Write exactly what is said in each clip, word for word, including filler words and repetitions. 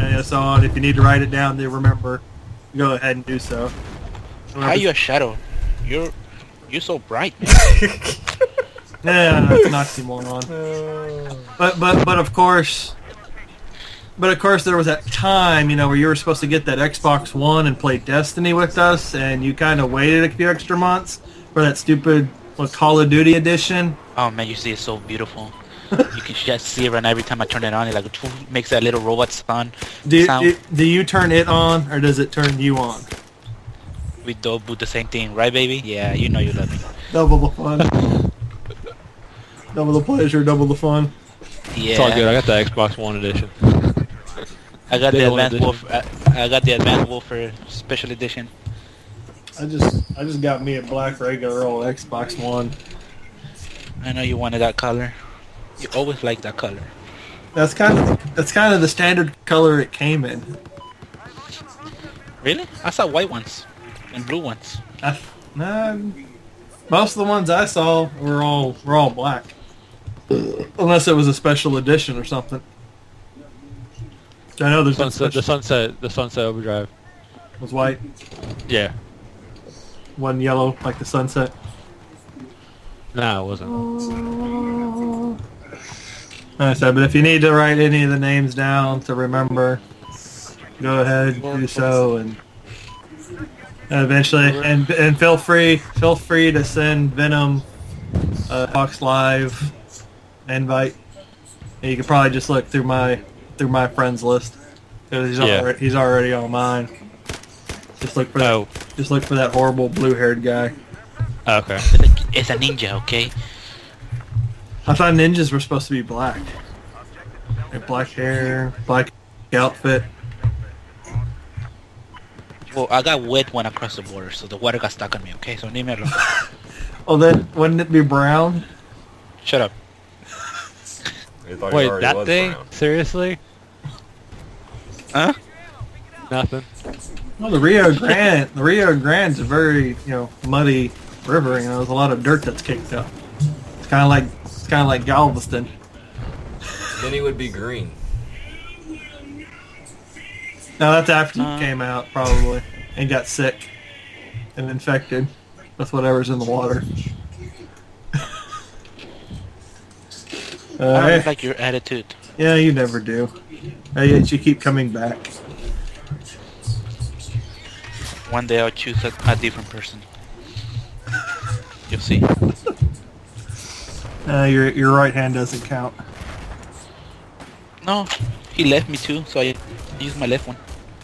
and so on. If you need to write it down to remember, go ahead and do so. How are you a shadow? You're you're so bright, man. Yeah, that's an oxymoron. But but but of course, but of course there was that time, you know, where you were supposed to get that Xbox One and play Destiny with us, and you kind of waited a few extra months for that stupid what, Call of Duty edition. Oh man, you see it's so beautiful. You can just see it right now every time I turn it on. It like makes that little robot sound. Do you, sound. do, do you turn it on or does it turn you on? We do the same thing, right, baby? Yeah, you know you love me. Double the fun. Double the pleasure, double the fun. Yeah. It's all good. I got the Xbox One edition. I got Day the one advanced edition. wolf. I, I got the advanced wolfer special edition. I just I just got me a black regular old Xbox One. I know you wanted that color. You always like that color. That's kind of that's kind of the standard color it came in. Really? I saw white ones and blue ones. I, nah, most of the ones I saw were all were all black, unless it was a special edition or something. I know there's been Sunset, the special, sunset, the sunset overdrive. was white, Yeah. one yellow like the sunset. Nah, it wasn't. Like I said, but if you need to write any of the names down to remember, go ahead, do so, and eventually, and and feel free, feel free to send Venom a Fox Live invite. And you can probably just look through my through my friends list because he's Yeah. already he's already on mine. Just look for Oh. that. Just look for that horrible blue-haired guy. Okay. It's a ninja, okay? I thought ninjas were supposed to be black. Like black hair, black outfit. Well, I got wet when I crossed the border, so the water got stuck on me, okay? So leave me alone. Oh, then wouldn't it be brown? Shut up. I thought he Wait, already that was thing? brown. Seriously? Huh? Nothing. Well, the Rio Grande, the Rio Grande's a very, you know, muddy river. You know, there's a lot of dirt that's kicked up. It's kind of like, it's kind of like Galveston. Then he would be green. No, that's after you Uh. came out, probably, and got sick and infected with whatever's in the water. I Uh, don't like your attitude. yeah, you never do. Uh, yet you keep coming back. One day I'll choose a, a different person. You'll see. Uh, your your right hand doesn't count. No, he left me too, so I used my left one.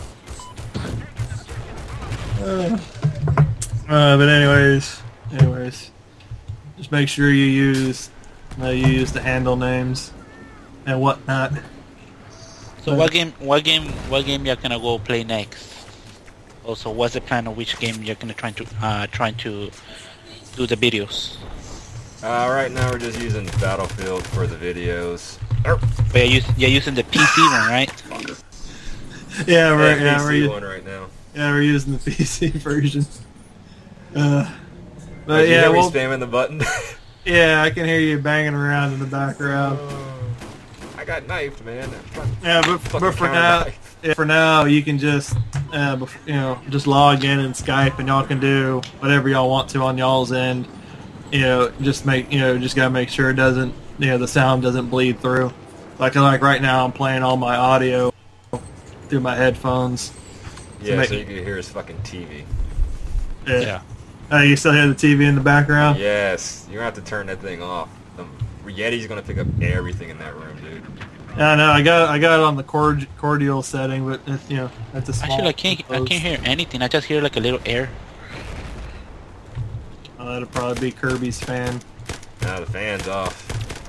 Uh, uh, but anyways, anyways, just make sure you use uh, you use the handle names and whatnot. So what game? What game? What game you're gonna go play next? Also, what's the plan of which game you're gonna try to uh trying to do the videos? Uh, right now we're just using Battlefield for the videos. But you're, using, you're using the P C one, right? Yeah, we're Yeah, yeah, we're, P C u- one right now. yeah we're using the P C version. Uh, but Did you yeah, hear me well, spamming the button? yeah, I can hear you banging around in the background. I got knifed, man. Yeah, but, Fucking but for counter now, knife. yeah, for now, you can just, uh, bef- you know, just log in and Skype, and y'all can do whatever y'all want to on y'all's end. You know, just make, you know, just gotta make sure it doesn't, you know, the sound doesn't bleed through. Like, like right now, I'm playing all my audio through my headphones. Yeah, make- so you can hear his fucking T V. Yeah. Yeah. Uh, you still hear the T V in the background? Yes, you're gonna have to turn that thing off. The Yeti's gonna pick up everything in that room, dude. Yeah, no, I got, I got it on the cord, cordial setting, but it, you know, that's a small. Actually, I can't. I can't hear anything. I just hear like a little air. Oh, that'll probably be Kirby's fan. Now the fan's off.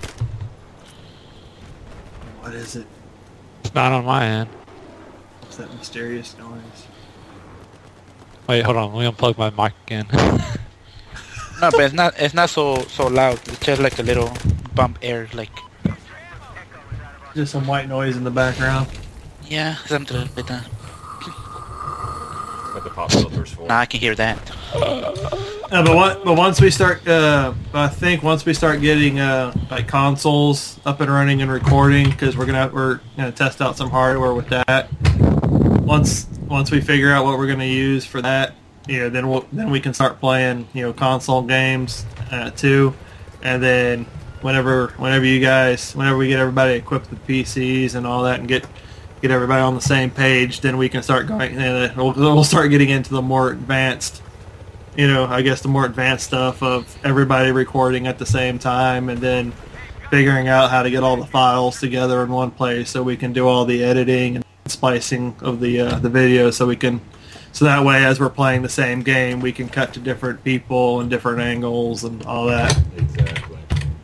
What is it? It's not on my end. What's that mysterious noise? Wait, hold on. Let me unplug my mic again. No, but it's not. It's not so so loud. It's just like a little bump air, like Just some white noise in the background. yeah, something like that. What the pop filter's for. Now I can hear that. Uh, but what, but once we start, uh, I think once we start getting uh, like consoles up and running and recording, because we're gonna we're gonna test out some hardware with that. Once once we figure out what we're gonna use for that, you know, then we'll then we can start playing, you know, console games uh, too, and then whenever whenever you guys whenever we get everybody equipped with P Cs and all that and get get everybody on the same page, then we can start going. And we'll, we'll start getting into the more advanced. You know, I guess the more advanced stuff of everybody recording at the same time and then figuring out how to get all the files together in one place so we can do all the editing and splicing of the uh, the video so we can, so that way as we're playing the same game we can cut to different people and different angles and all that. Exactly.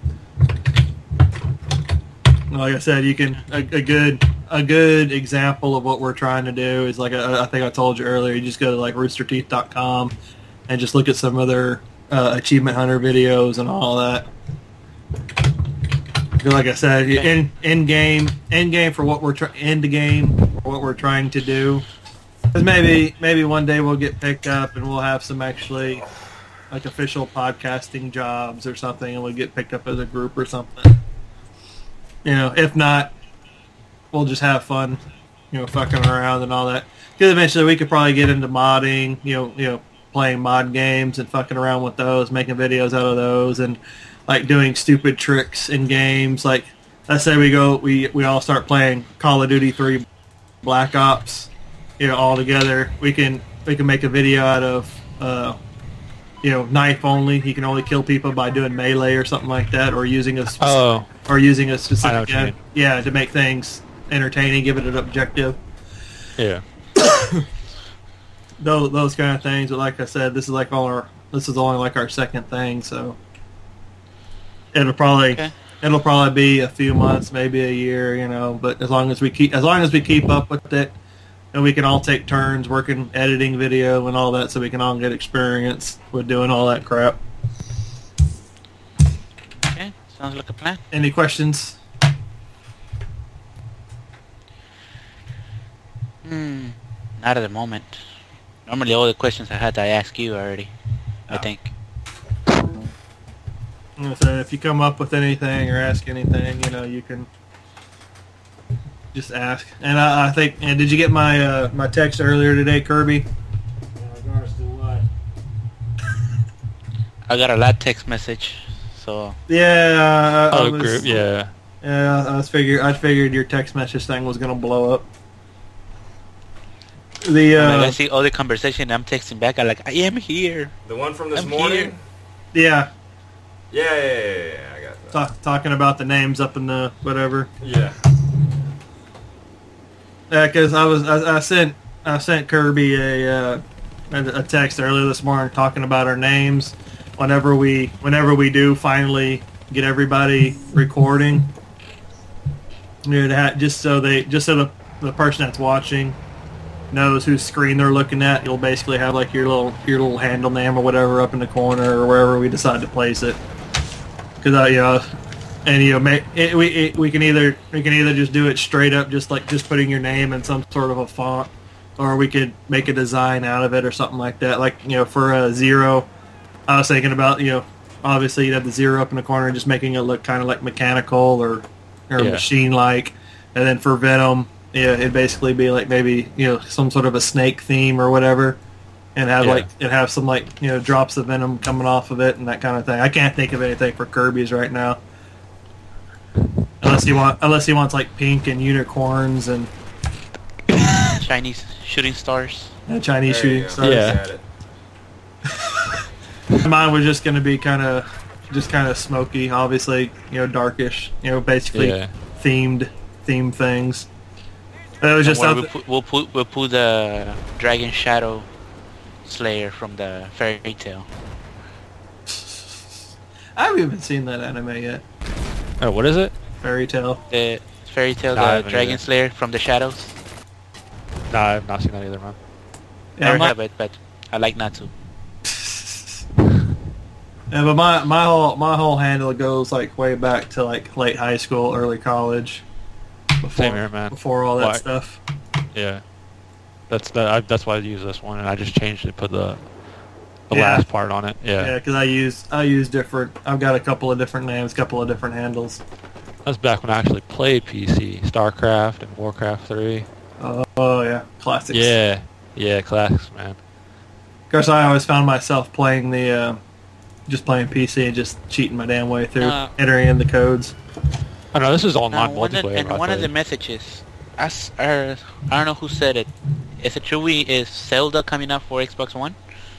Like I said, you can, a, a good a good example of what we're trying to do is like, a, I think I told you earlier, you just go to like rooster teeth dot com and just look at some other uh, Achievement Hunter videos and all that. Like I said, in in game, in game for what we're trying, end game for what we're trying to do. Because maybe maybe one day we'll get picked up and we'll have some actually like official podcasting jobs or something, and we'll get picked up as a group or something. You know, if not, we'll just have fun, you know, fucking around and all that. Because eventually we could probably get into modding, you know, you know. playing mod games and fucking around with those, making videos out of those, and like doing stupid tricks in games. Like, let's say we go, we we all start playing Call of Duty three Black Ops, you know, all together. We can we can make a video out of, uh, you know, knife only. You can only kill people by doing melee or something like that, or using a specific, Oh. or using a I know specific what you gun. mean. Yeah, to make things entertaining, give it an objective. Yeah. Those, those kind of things, but like I said, this is like all our this is only like our second thing, so it'll probably Okay. it'll probably be a few months, maybe a year, you know. But as long as we keep as long as we keep up with it, and we can all take turns working editing video and all that, so we can all get experience with doing all that crap. Okay, sounds like a plan. Any questions? Hmm, not at the moment. Normally all the questions I had, I ask you already. I Oh. think. So if you come up with anything or ask anything, you know, you can just ask. And I, I think, and did you get my uh, my text earlier today, Kirby? In regards to what? I got a lot text message, so Yeah. I, I Oh, was, group, yeah. Yeah, I was figured. I figured your text message thing was gonna blow up. The when I uh, see all the conversation, I'm texting back. I'm like, I am here. The one from this I'm morning? here. yeah, Yeah, yeah, yeah, yeah, yeah, I got that. talk, talking about the names up in the whatever. Yeah. Yeah, because I was I, I sent I sent Kirby a uh, a text earlier this morning talking about our names. Whenever we whenever we do finally get everybody recording, you know, to ha- just so they just so the the person that's watching knows whose screen they're looking at. You'll basically have like your little your little handle name or whatever up in the corner or wherever we decide to place it. Because I, you know, and you know, make, it, we it, we can either we can either just do it straight up, just like just putting your name in some sort of a font, or we could make a design out of it or something like that. Like, you know, for a Zero, I was thinking about, you know, obviously you'd have the Zero up in the corner, just making it look kind of like mechanical or or Yeah. machine like, and then for Venom. Yeah, it'd basically be like maybe, you know, some sort of a snake theme or whatever, and have Yeah. like it have some like, you know, drops of venom coming off of it and that kind of thing. I can't think of anything for Kirby's right now, unless he want unless he wants like pink and unicorns and Chinese shooting stars. uh, Chinese There shooting you go. stars. Yeah. Got it. Mine was just going to be kind of just kind of smoky, obviously, you know, darkish, you know, basically Yeah. themed theme things. But it was just Somewhere something. we'll, put, we'll put we'll put the Dragon Shadow Slayer from the fairy tale. I haven't even seen that anime yet. Oh, what is it? Fairy Tale. The fairy tale, No, I the haven't Dragon either. Slayer from the shadows. No, I've not seen that either, man. Yeah, I my, have it, but I like not to. yeah, but my my whole my whole handle goes like way back to like late high school, early college. Before, Same here, man. Before all that Why? stuff. Yeah. That's that. I, that's why I use this one, and I just changed it. Put the the Yeah. last part on it. Yeah. Yeah, because I use I use different. I've got a couple of different names, couple of different handles. That's back when I actually played P C, StarCraft and Warcraft three. Oh, oh yeah, classics. Yeah, yeah, classics, man. Of course, I always found myself playing the, uh, just playing P C and just cheating my damn way through, Uh, entering in the codes. I know this is Now, online one of, multiplayer. and I one of the played. messages, as, uh, I don't know who said it. Is it true? We is Zelda coming out for Xbox One?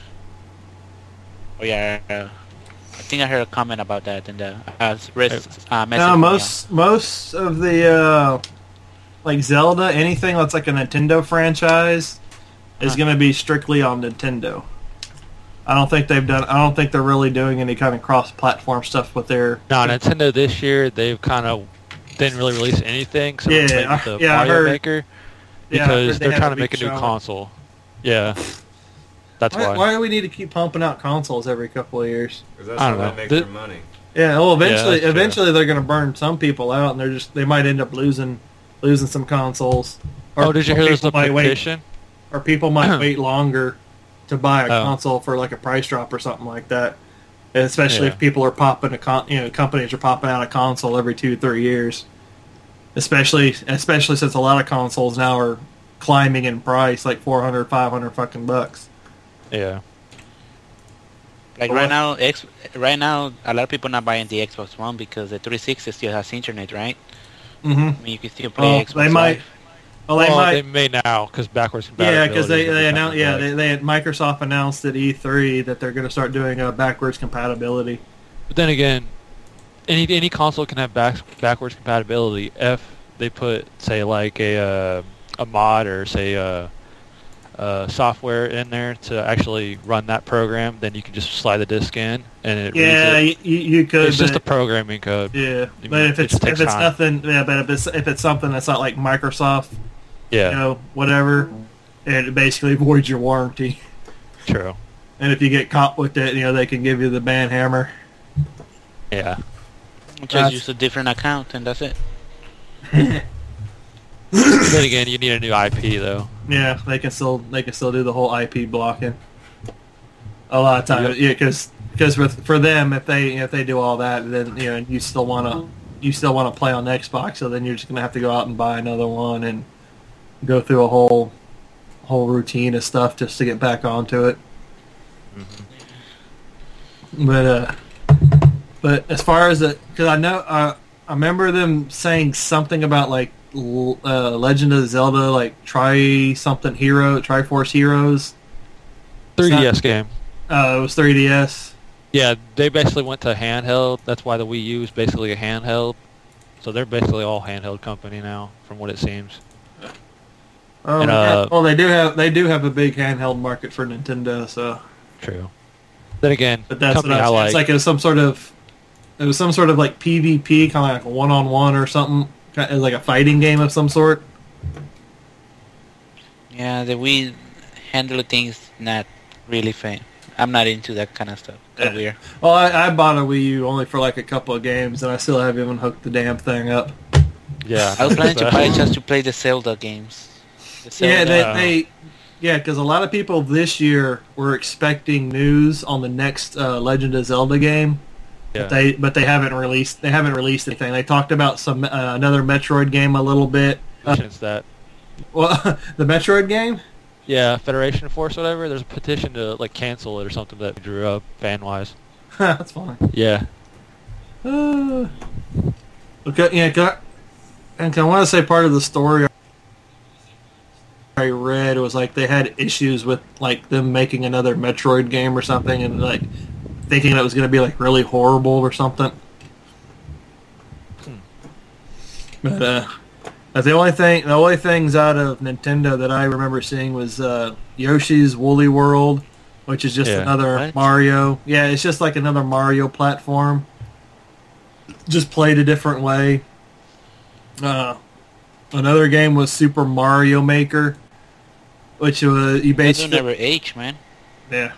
Oh yeah, uh, I think I heard a comment about that in the uh, res, uh, message. No, from most most of the uh, like Zelda, anything that's like a Nintendo franchise, is Huh. going to be strictly on Nintendo. I don't think they've done. I don't think they're really doing any kind of cross-platform stuff with their. No, Nintendo this year they've kind of didn't really release anything. So Yeah, they I- with the yeah, I Mario heard- Maker Yeah, I heard because they they're had trying to big make a new showing. console. Yeah, that's Why, why. why do we need to keep pumping out consoles every couple of years? Because that's I how don't they know. make The- their money. Yeah, well, eventually, that's true. eventually they're going to burn some people out, and they're just they might end up losing losing some consoles. Or, Oh, did you or hear there's people a might wait, petition? or people might wait longer to buy a Oh. console for like a price drop or something like that. And especially Yeah. if people are popping a con, you know, companies are popping out a console every two three years. Especially, especially since a lot of consoles now are climbing in price, like four hundred, five hundred fucking bucks. Yeah. Like But right what- now, X, right now, a lot of people not buying the Xbox One because the three sixty still has internet, right? Mm-hmm. I mean, you can still play Well, Xbox they might. Live. Well, they well, might. they may now because backwards Yeah, compatibility. because they, is they gonna announced. be Yeah, coming they, they had Microsoft announced at E three that they're going to start doing a backwards compatibility. But then again, any any console can have back, backwards compatibility if they put, say, like a uh, a mod or say a, a software in there to actually run that program. Then you can just slide the disk in and it Yeah, reads it. you, you could. It's just a but, programming code. yeah, I but mean, if it it's just if takes it's time. nothing, yeah, but if it's if it's something that's not like Microsoft, Yeah, you know, whatever, it basically voids your warranty. true. And if you get caught with it, you know, they can give you the ban hammer. Yeah. Just That's- use a different account and that's it. Then again, you need a new I P though. Yeah, they can still they can still do the whole I P blocking. A lot of times, yeah, because with for them, if they if they do all that, then you know you still want to you still want to play on Xbox, so then you're just gonna have to go out and buy another one and go through a whole whole routine of stuff just to get back onto it. But uh, but as far as the because I know uh, I remember them saying something about like l- uh, Legend of Zelda, like try something hero, Triforce Heroes. three D S not- game. Uh, it was three D S. Yeah, they basically went to handheld. That's why the Wii U is basically a handheld. So they're basically all handheld company now, from what it seems. Oh, And, uh, well, they do have they do have a big handheld market for Nintendo, so. True. Then again, But that's what company I, I was, like. it's like it was some sort of it was some sort of like PvP, kind of like a one on one or something, kind of like a fighting game of some sort. Yeah, the Wii handle things not really fan. I'm not into that kind of stuff. Kind of weird. Well, I, I bought a Wii U only for like a couple of games, and I still haven't even hooked the damn thing up. yeah. I was planning to buy it just to play the Zelda games. The Zelda, Yeah, they, uh, they yeah, because a lot of people this year were expecting news on the next uh, Legend of Zelda game. yeah. But they but they haven't released they haven't released anything. They talked about some uh, another Metroid game a little bit. Uh, Since that. well, the Metroid game. Yeah, Federation Force, whatever. There's a petition to like cancel it or something that drew up fan wise. That's fine. Yeah. Uh, okay, yeah, can I, and can I want to say part of the story I read was like they had issues with like them making another Metroid game or something, and like thinking that it was going to be like really horrible or something. Hmm. But uh, but the only thing, the only things out of Nintendo that I remember seeing was uh, Yoshi's Woolly World, which is just Yeah. another What? Mario. Yeah, it's just like another Mario platform, just played a different way. Uh, another game was Super Mario Maker, which was you They do basically never age, man. yeah.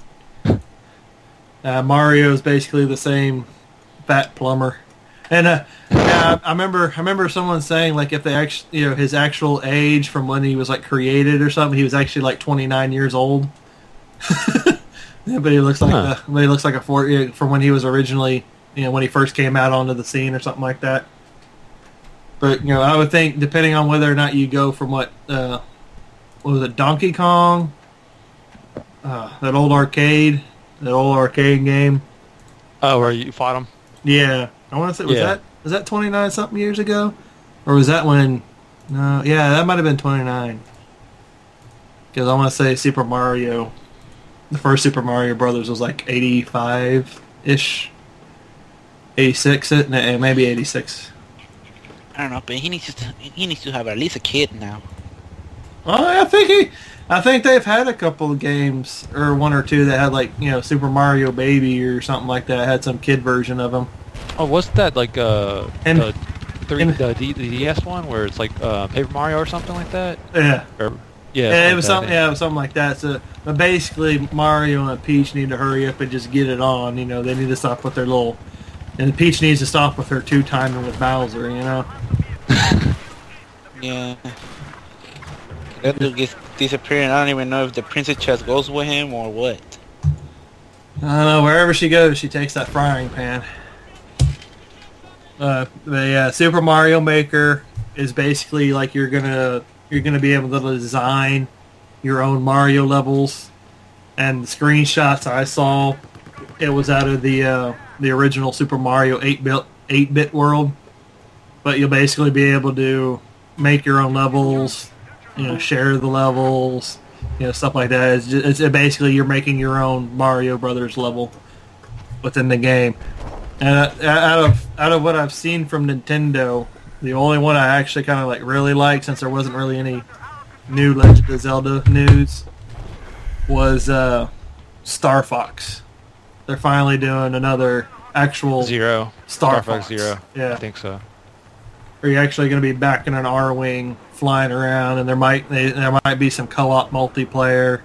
Uh, Mario is basically the same fat plumber, and uh, yeah, I remember I remember someone saying like if they actually you know his actual age from when he was like created or something, he was actually like twenty-nine years old. Yeah, but he looks like Huh. the, but he looks like a four yeah, from when he was originally, you know, when he first came out onto the scene or something like that. But you know, I would think depending on whether or not you go from what, uh, what was it, Donkey Kong, uh, that old arcade, that old arcade game. Oh, where you fought him? Yeah, I want to say was Yeah. that was that twenty nine something years ago, or was that when? No, yeah, that might have been twenty nine. Because I want to say Super Mario, the first Super Mario Brothers was like eighty five ish, eighty six, maybe eighty six. I don't know, but he needs to he needs to have at least a kid now. Well, I think he, I think they've had a couple of games or one or two that had like you know Super Mario Baby or something like that. Had some kid version of them. Oh, wasn't that like uh, And- the, three, and- the, D, the D S one where it's like uh, Paper Mario or something like that? Yeah. Or, yeah, Yeah, it like was that, I something. think. Yeah, it was something like that. So, but basically, Mario and Peach need to hurry up and just get it on. You know, they need to stop with their little, and Peach needs to stop with her two timing with Bowser. You know. Yeah. That dude gets disappearing. I don't even know if the princess chest goes with him or what. I don't know. Wherever she goes, she takes that frying pan. Uh, but yeah, Super Mario Maker is basically like you're gonna you're gonna be able to design your own Mario levels, and the screenshots I saw, it was out of the uh, the original Super Mario eight bit eight bit world. But you'll basically be able to make your own levels, you know, share the levels, you know, stuff like that. It's, just, it's basically you're making your own Mario Brothers level within the game. And uh, out of out of what I've seen from Nintendo, the only one I actually kind of like really liked, since there wasn't really any new Legend of Zelda news, was uh, Star Fox. They're finally doing another actual Zero. Star, Star Fox Fox. Zero. Yeah. I think so. Are you actually going to be back in an R-wing flying around, and there might they, there might be some co-op multiplayer,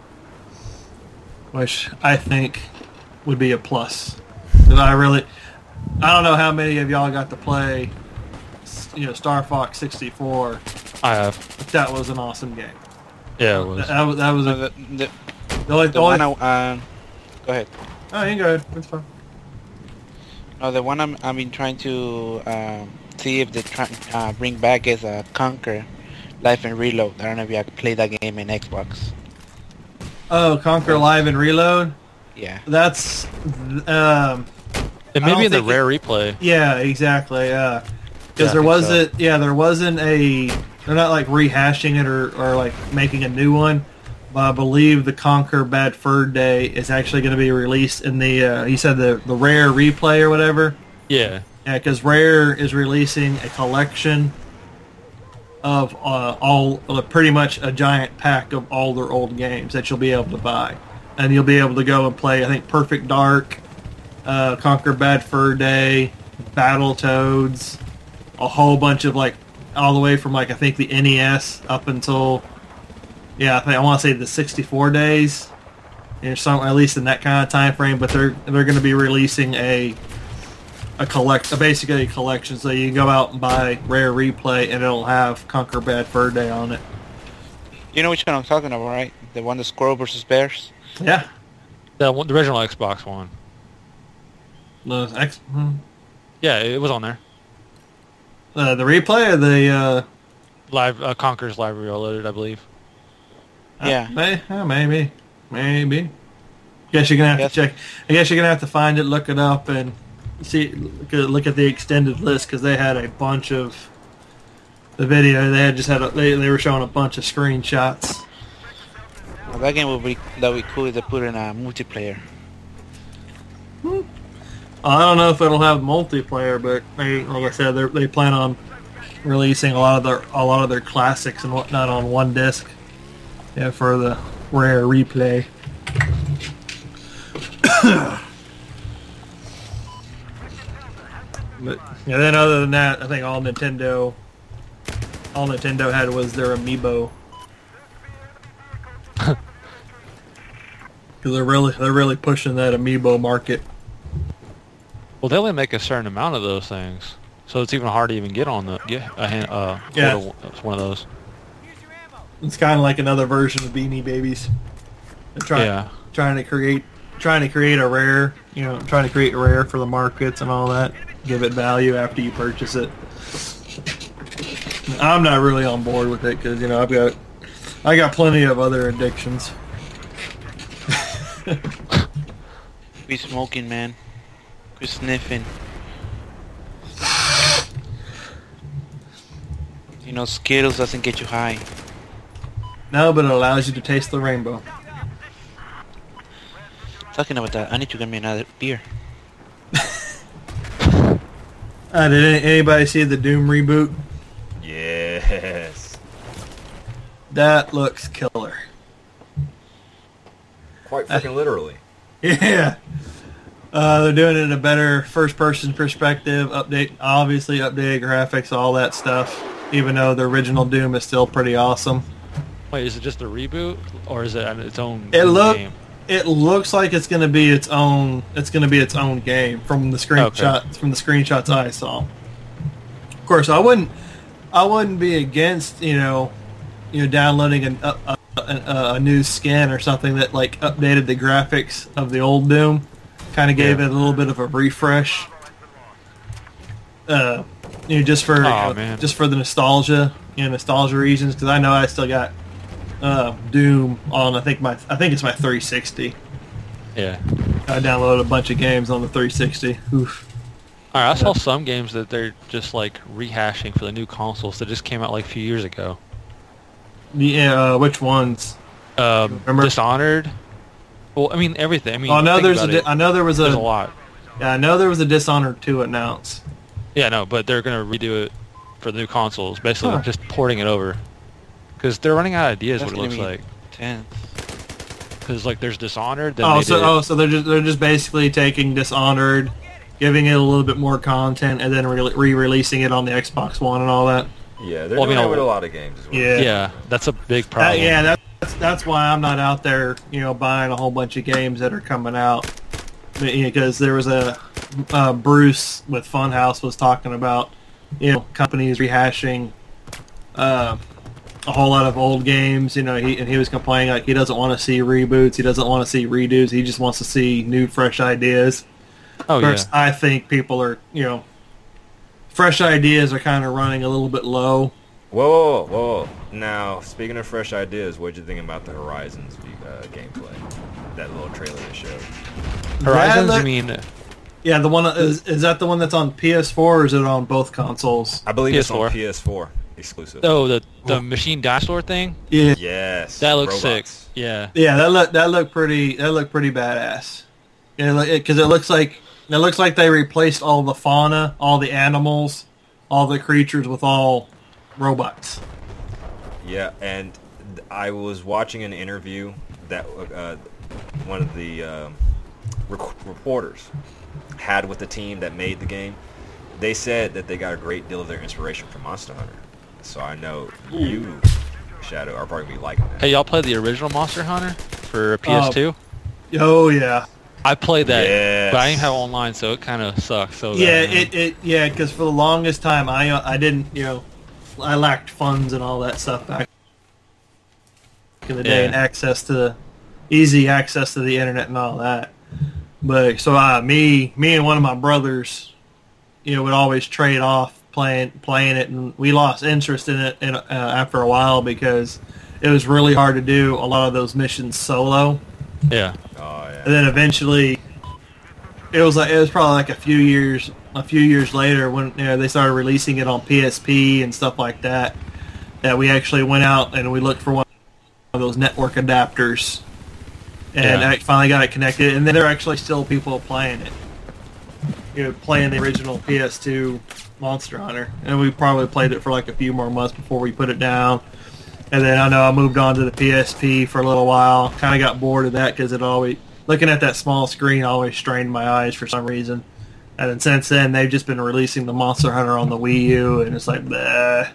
which I think would be a plus. 'Cause I really, I don't know how many of y'all got to play, you know, Star Fox sixty-four. I have. But that was an awesome game. Yeah, it was. That, was that was No, a, the, the, the only, the the only, one I, uh, go ahead. oh, you can go ahead. It's fine. No, the one I'm I've been trying to um, see if they try uh, bring back is a uh, Conquer Life and Reload. I don't know if you have played that game in Xbox. Oh, Conquer Live and Reload. Yeah. That's um. It I may don't be in the think it- rare replay. Yeah, exactly. Yeah, because Yeah, I there think wasn't. Yeah, there wasn't a. They're not like rehashing it or, or like making a new one. But I believe the Conquer Bad Fur Day is actually going to be released in the. Uh, he said the the rare replay or whatever. Yeah. Yeah, because Rare is releasing a collection of uh, all, uh, pretty much a giant pack of all their old games that you'll be able to buy, and you'll be able to go and play. I think Perfect Dark, uh, Conquer Bad Fur Day, Battletoads, a whole bunch of like all the way from like I think the N E S up until yeah I think I want to say the sixty-four days, or some at least in that kind of time frame. But they're they're going to be releasing a a collect, basically a collection, so you can go out and buy Rare Replay, and it'll have Conquer Bad Fur Day on it. You know which one I'm talking about, right? The one, the Squirrel versus Bears. Yeah, The, one- the original Xbox one. the X, hmm. Yeah, it was on there. uh, the replay or the uh, Live uh, Conker's Live Reloaded, I believe. Yeah. uh, may, uh, maybe, maybe. Guess you're gonna have Yes. to check. I guess you're gonna have to find it, look it up, and see. Look at, look at the extended list because they had a bunch of the video. They had just had a, they they were showing a bunch of screenshots. Well, that game would be that would be cool if they put in a multiplayer. I don't know if it'll have multiplayer, but they, like I said, they they plan on releasing a lot of their a lot of their classics and whatnot on one disc. Yeah, for the Rare Replay. But yeah, then other than that, I think all Nintendo, all Nintendo had was their amiibo. Because they're really they're really pushing that amiibo market. Well, they only make a certain amount of those things, so it's even hard to even get on the get a hand, uh, Yeah. hold a- one of those. It's kind of like another version of Beanie Babies. They're trying Yeah. trying to create trying to create a rare, you know, trying to create a rare for the markets and all that. Give it value after you purchase it. I'm not really on board with it because, you know, I've got, I got plenty of other addictions. Quit smoking, man. Quit sniffing. You know, Skittles doesn't get you high. No, but it allows you to taste the rainbow. Talking about that, I need to get me another beer. Uh, did any, anybody see the Doom reboot? Yes. That looks killer. Quite freaking literally. Yeah. Uh, they're doing it in a better first-person perspective. Update, obviously, updated graphics, all that stuff. Even though the original Doom is still pretty awesome. Wait, is it just a reboot, or is it on its own It look. game? It looks like it's going to be its own. It's going to be its own game from the screenshots. Okay. From the screenshots I saw. Of course, I wouldn't. I wouldn't be against you know, you know, downloading an, a, a, a, a new skin or something that like updated the graphics of the old Doom, kind of gave Yeah. it a little bit of a refresh. Uh, you know, just for Aw, uh, man. just for the nostalgia, you know, nostalgia reasons. Because I know I still got uh, Doom on. I think my I think it's my three sixty. Yeah. I downloaded a bunch of games on the three sixty. Oof. All right, I saw some games that they're just like rehashing for the new consoles that just came out like a few years ago. Yeah, uh, which ones? Um, Remember? Dishonored. Well, I mean everything. I mean, Oh, I know think there's a. about Di- it, I know there was a. there's a lot. Yeah, I know there was a Dishonored two announced. Yeah, no, but they're gonna redo it for the new consoles. Basically, Huh. just porting it over because they're running out of ideas. That's what it gonna looks be like. Tense. Because like there's Dishonored. Then Oh, they so did, oh, so they're just they're just basically taking Dishonored, giving it a little bit more content, and then re- re-releasing it on the Xbox One and all that. Yeah, they're Well, I doing mean, it with a- a lot of games as well. Yeah. yeah, that's a big Uh, problem. yeah, that's that's why I'm not out there, you know, buying a whole bunch of games that are coming out. Because there was a uh, Bruce with Funhouse was talking about, you know, companies rehashing uh, a whole lot of old games. You know, he and he was complaining like he doesn't want to see reboots, he doesn't want to see redos, he just wants to see new, fresh ideas. Oh Of yeah. course, I think people are, you know, fresh ideas are kind of running a little bit low. Whoa, whoa, whoa, whoa. Now, speaking of fresh ideas, what'd you think about the Horizons uh, gameplay? That little trailer they showed. Horizons, That you look- mean Yeah, the one is is that the one that's on P S four or is it on both consoles? I believe P S four. it's on P S four exclusive. oh the the machine dinosaur thing? Yeah, Yes. That looks robots. sick. Yeah. yeah, that look that looked pretty that looked pretty badass. Yeah, because it looks like it looks like they replaced all the fauna, all the animals, all the creatures with all robots. Yeah, and th- I was watching an interview that uh, one of the um rec- reporters had with the team that made the game. They said that they got a great deal of their inspiration from Monster Hunter. So I know you, Shadow, are probably gonna be liking that. Hey, y'all played the original Monster Hunter for P S two? Oh yeah, I played that, Yes. but I didn't have it online, so it kind of sucks. So yeah, bad, man. it, it yeah, because for the longest time I uh, I didn't you know I lacked funds and all that stuff back in the day Yeah. and access to easy access to the internet and all that. But so uh, me me and one of my brothers, you know, would always trade off playing playing it, and we lost interest in it in, uh, after a while because it was really hard to do a lot of those missions solo. yeah. Oh yeah. And then eventually, it was like it was probably like a few years, a few years later when you know they started releasing it on P S P and stuff like that. That we actually went out and we looked for one of those network adapters, and Yeah. I finally got it connected. And then there are actually still people playing it, you know, playing the original P S two Monster Hunter. And we probably played it for like a few more months before we put it down. And then I know I moved on to the P S P for a little while. Kind of got bored of that because it always looking at that small screen always strained my eyes for some reason. And then since then they've just been releasing the Monster Hunter on the Wii U, and it's like, bleh.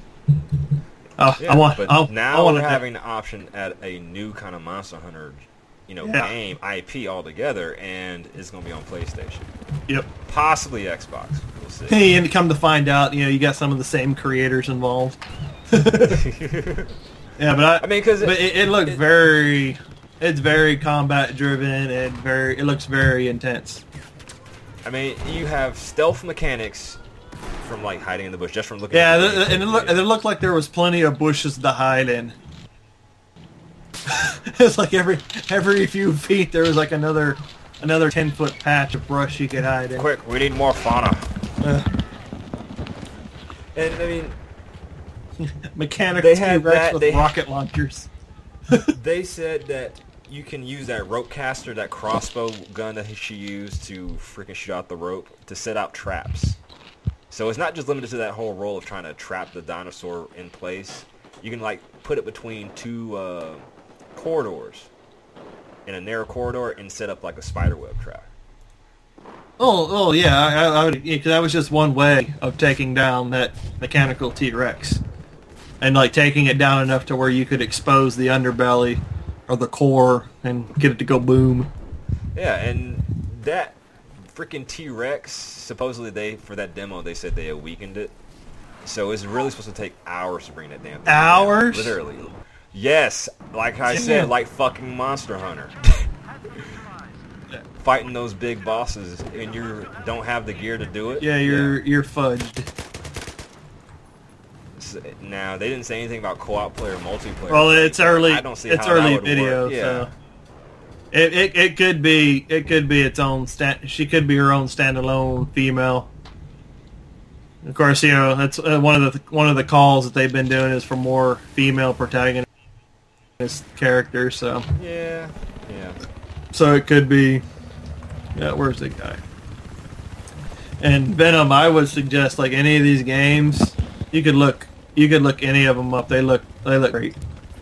Oh, Yeah, I want. but I, now I want we're to having the option at a new kind of Monster Hunter, you know, Yeah. game I P altogether, and it's going to be on PlayStation, Yep. possibly Xbox. We'll see. Hey, and come to find out, you know, you got some of the same creators involved. Yeah, but I, I mean, because but it, it looked very, it's very combat driven and very. It looks very intense. I mean, you have stealth mechanics from like hiding in the bush, just from looking. Yeah, at the th- and it, look, and it looked like there was plenty of bushes to hide in. It's like every every few feet there was like another another ten foot patch of brush you could hide in. Quick, we need more fauna. Uh, And I mean, mechanical They had T-Rex that, with they- rocket launchers. they said that you can use that rope caster, that crossbow gun that she used to freaking shoot out the rope to set out traps. So it's not just limited to that whole role of trying to trap the dinosaur in place. You can like put it between two uh, corridors in a narrow corridor and set up like a spider web trap. Oh, oh yeah, I, I would. Yeah, 'cause that was just one way of taking down that mechanical T-Rex, and like taking it down enough to where you could expose the underbelly or the core and get it to go boom. Yeah, and that freaking T-Rex, supposedly they, for that demo, they said they had weakened it. So it's really supposed to take hours to bring that damn thing down. Hours? Literally. Yes, like I Damn. said, like fucking Monster Hunter. Fighting those big bosses and you don't have the gear to do it. Yeah, you're you're fudged. S- Now, they didn't say anything about co-op play or multiplayer. Well, it's early. I don't see it's how that early would video, work. Yeah. so it, it it could be it could be its own stand. She could be her own standalone female. Of course, you know that's uh, one of the one of the calls that they've been doing is for more female protagonist characters. So Yeah, yeah. so it could be. Yeah, where's the guy? And Venom, I would suggest like any of these games, you could look you could look any of them up. They look they look great.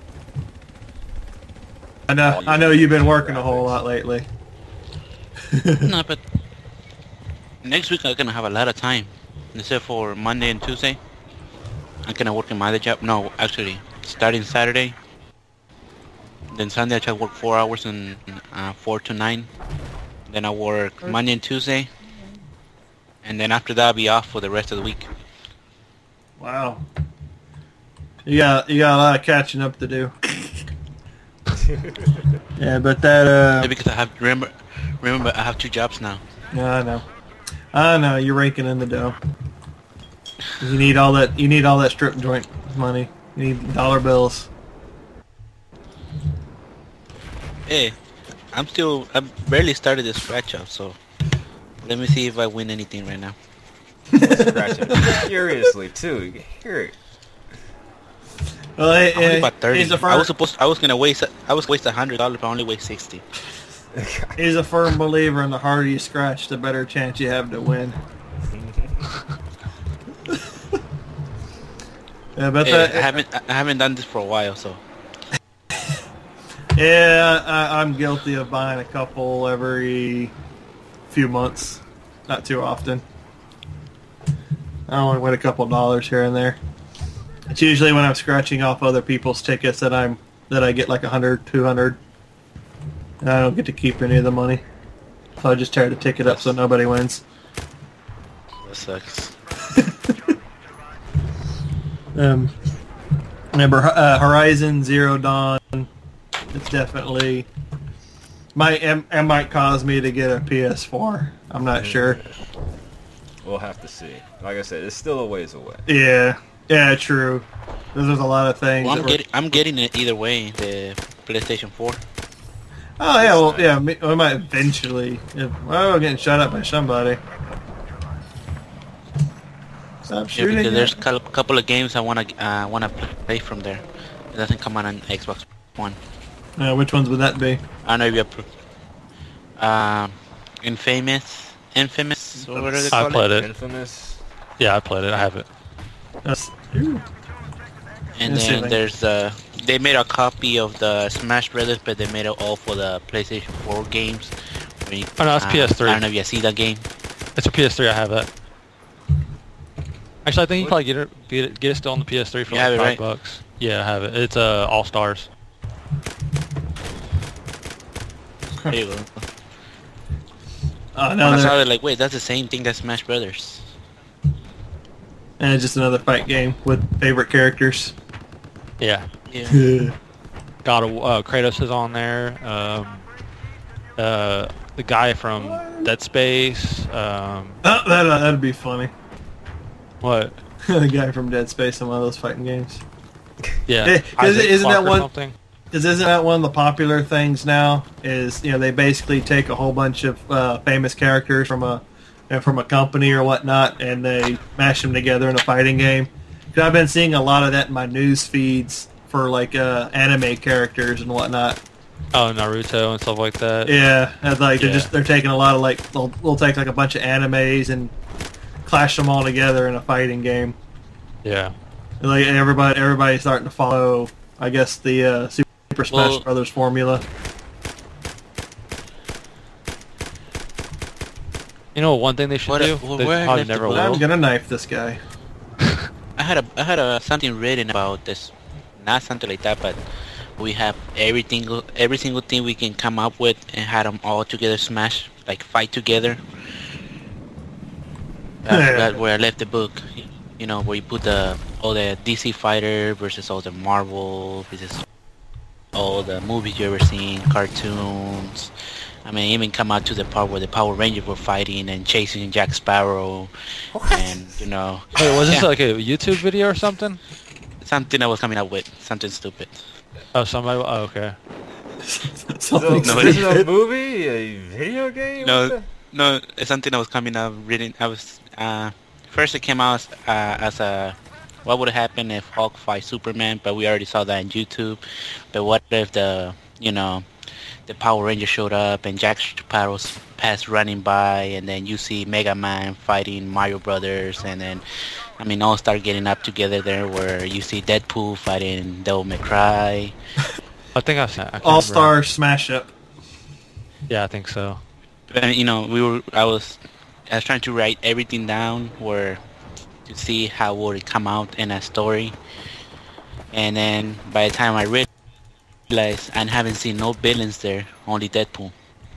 I know I know you've been working a whole lot lately. No, but next week I'm gonna have a lot of time, except for Monday and Tuesday. I'm gonna work in my other job. No, actually, starting Saturday. Then Sunday I try to work four hours and uh, four to nine. Then I work Monday and Tuesday, and then after that I'll be off for the rest of the week. Wow. You got you got a lot of catching up to do. Yeah, but that uh Yeah, because I have remember, remember I have two jobs now. yeah, I know. I know, you're raking in the dough. You need all that you need all that strip joint money. You need dollar bills. Hey, I'm still I barely started the scratch up, so let me see if I win anything right now. Scratching it furiously too. You can hear it. Well, it, I only it, bought thirty. he's a I firm, was supposed I was gonna waste I was waste a hundred dollars, but I only waste sixty. he's a firm believer in the harder you scratch, the better chance you have to win. Yeah, but Hey, that, I haven't I haven't done this for a while, so yeah, I, I'm guilty of buying a couple every few months, not too often. I only win a couple dollars here and there. It's usually when I'm scratching off other people's tickets that I'm that I get like a hundred, two hundred. And I don't get to keep any of the money, so I just tear the ticket up so nobody wins. that sucks. Um, remember uh, Horizon Zero Dawn? It's definitely might it, it might cause me to get a P S four. I'm not sure. We'll have to see. Like I said, it's still a ways away. Yeah, yeah, true. There's, there's a lot of things. Well, that I'm were- getting I'm getting it either way. The PlayStation four. Oh yeah, well yeah, me- we might eventually. If, well, we're getting shot up by somebody. Stop Yeah, shooting! because it. there's a couple of games I wanna uh, wanna play from there. It doesn't come out on Xbox One. Uh, which ones would that be? I don't know if you appro- Um, Infamous, Infamous, or whatever they I call played it. it. Infamous. Yeah, I played it. I have it. That's, ooh. And Let's see then if I- there's uh, they made a copy of the Smash Brothers, but they made it all for the PlayStation four games. Where you- Oh, no, it's uh, P S three. I don't know if you see that game. It's a P S three. I have that. Actually, I think you What? probably get it get it get it still on the P S three for You like have it, five right? bucks. Yeah, I have it. It's uh All Stars. There you go. Oh, When I another, saw it, like, wait, that's the same thing that Smash Brothers. and it's just another fight game with favorite characters. Yeah. Yeah. God of uh, Kratos is on there. Um, uh, the guy from Dead Space. Um, Oh, that uh, that'd be funny. what? The guy from Dead Space in one of those fighting games. Yeah, Hey, Isaac isn't that Clarke or one- Something? Because isn't that one of the popular things now? Is you know they basically take a whole bunch of uh, famous characters from a you know, from a company or whatnot, and they mash them together in a fighting game. Because I've been seeing a lot of that in my news feeds for like uh, anime characters and whatnot. Oh, Naruto and stuff like that. Yeah, and like they're Yeah. just they're taking a lot of like they'll, they'll take like a bunch of animes and clash them all together in a fighting game. Yeah. And, like everybody everybody's starting to follow, I guess the uh, Super Smash Well- Brothers formula. You know one thing they should What- do? well, They where I probably left the never book? I'm will. gonna knife this guy. I had a I had a something written about this, not something like that, but we have every single every single thing we can come up with and had them all together smash, like fight together. I Yeah. forgot where I left the book. You know, where you put the all the D C fighter versus all the Marvel versus all the movies you ever seen, cartoons. I mean, even come out to the part where the Power Rangers were fighting and chasing Jack Sparrow, and you know, Wait, was this Yeah. like a YouTube video or something? something I was coming up with, something stupid. Oh, somebody. Oh, okay. Something So, No, this is stupid. a movie, a video game? No. What the- No, it's something I was coming up reading. I was uh, first it came out as, uh, as a what would happen if Hulk fight Superman, but we already saw that on YouTube. But what if the you know the Power Ranger showed up and Jack Sparrow's passed running by, and then you see Mega Man fighting Mario Brothers, and then I mean all start getting up together there where you see Deadpool fighting Devil May Cry. I think I've seen. I can't All remember. Star Smash Up. Yeah, I think so. And, you know, we were. I was. I was trying to write everything down where to see how would it come out in a story. And then by the time I realized I haven't seen no villains there, only Deadpool.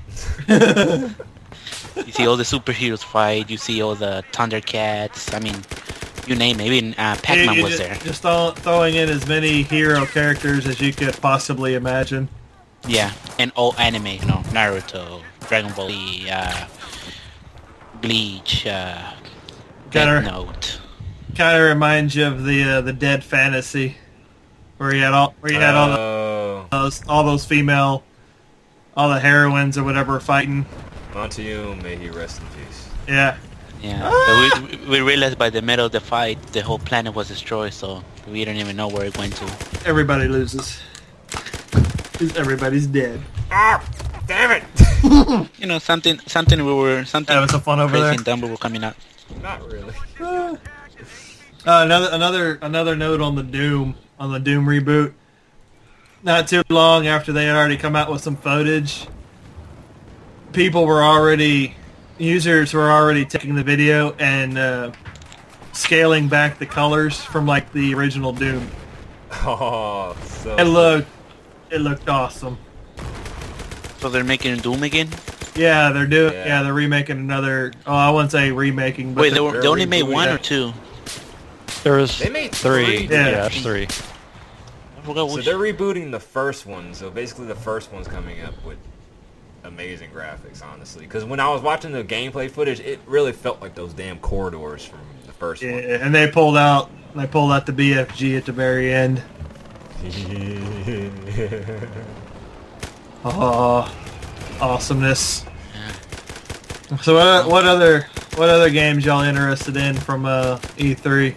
You see all the superheroes fight. You see all the Thundercats. I mean, you name it. Even uh, Pac-Man You was just, there. Just throw, throwing in as many hero characters as you could possibly imagine. Yeah, and all anime. You know, Naruto, Dragon Ball Z, uh, Bleach, uh, Kinda- Death Note. Kind of reminds you of the uh, the Dead Fantasy, where you had all where you had all the, Oh, those all those female, all the heroines or whatever fighting. onto you, may he rest in peace. Yeah. Yeah, but we, we realized by the middle of the fight, the whole planet was destroyed, so we didn't even know where it went to. Everybody loses. 'Cause everybody's dead. Ah, damn it! You know, something, something we were, something Having some fun over crazy there. and dumb we were coming out. Not really. Uh, another another another note on the Doom on the Doom reboot. Not too long after they had already come out with some footage, people were already users were already taking the video and uh, scaling back the colors from like the original Doom. Oh, so. It looked it looked awesome. So they're making Doom again? Yeah, they're doing. Yeah. Yeah. they're remaking another. Oh, I wouldn't say remaking, but Wait, they, they're- were, they only made rebooting one it. or two? There was They made three. three. Yeah, Yeah. it's three. I forgot So which. they're rebooting the first one. So basically, the first one's coming up with amazing graphics, honestly. Because when I was watching the gameplay footage, it really felt like those damn corridors from the first Yeah, and they pulled out. They pulled out the B F G at the very end. one. Oh, awesomeness. So what, what other what other games y'all interested in from uh, E three?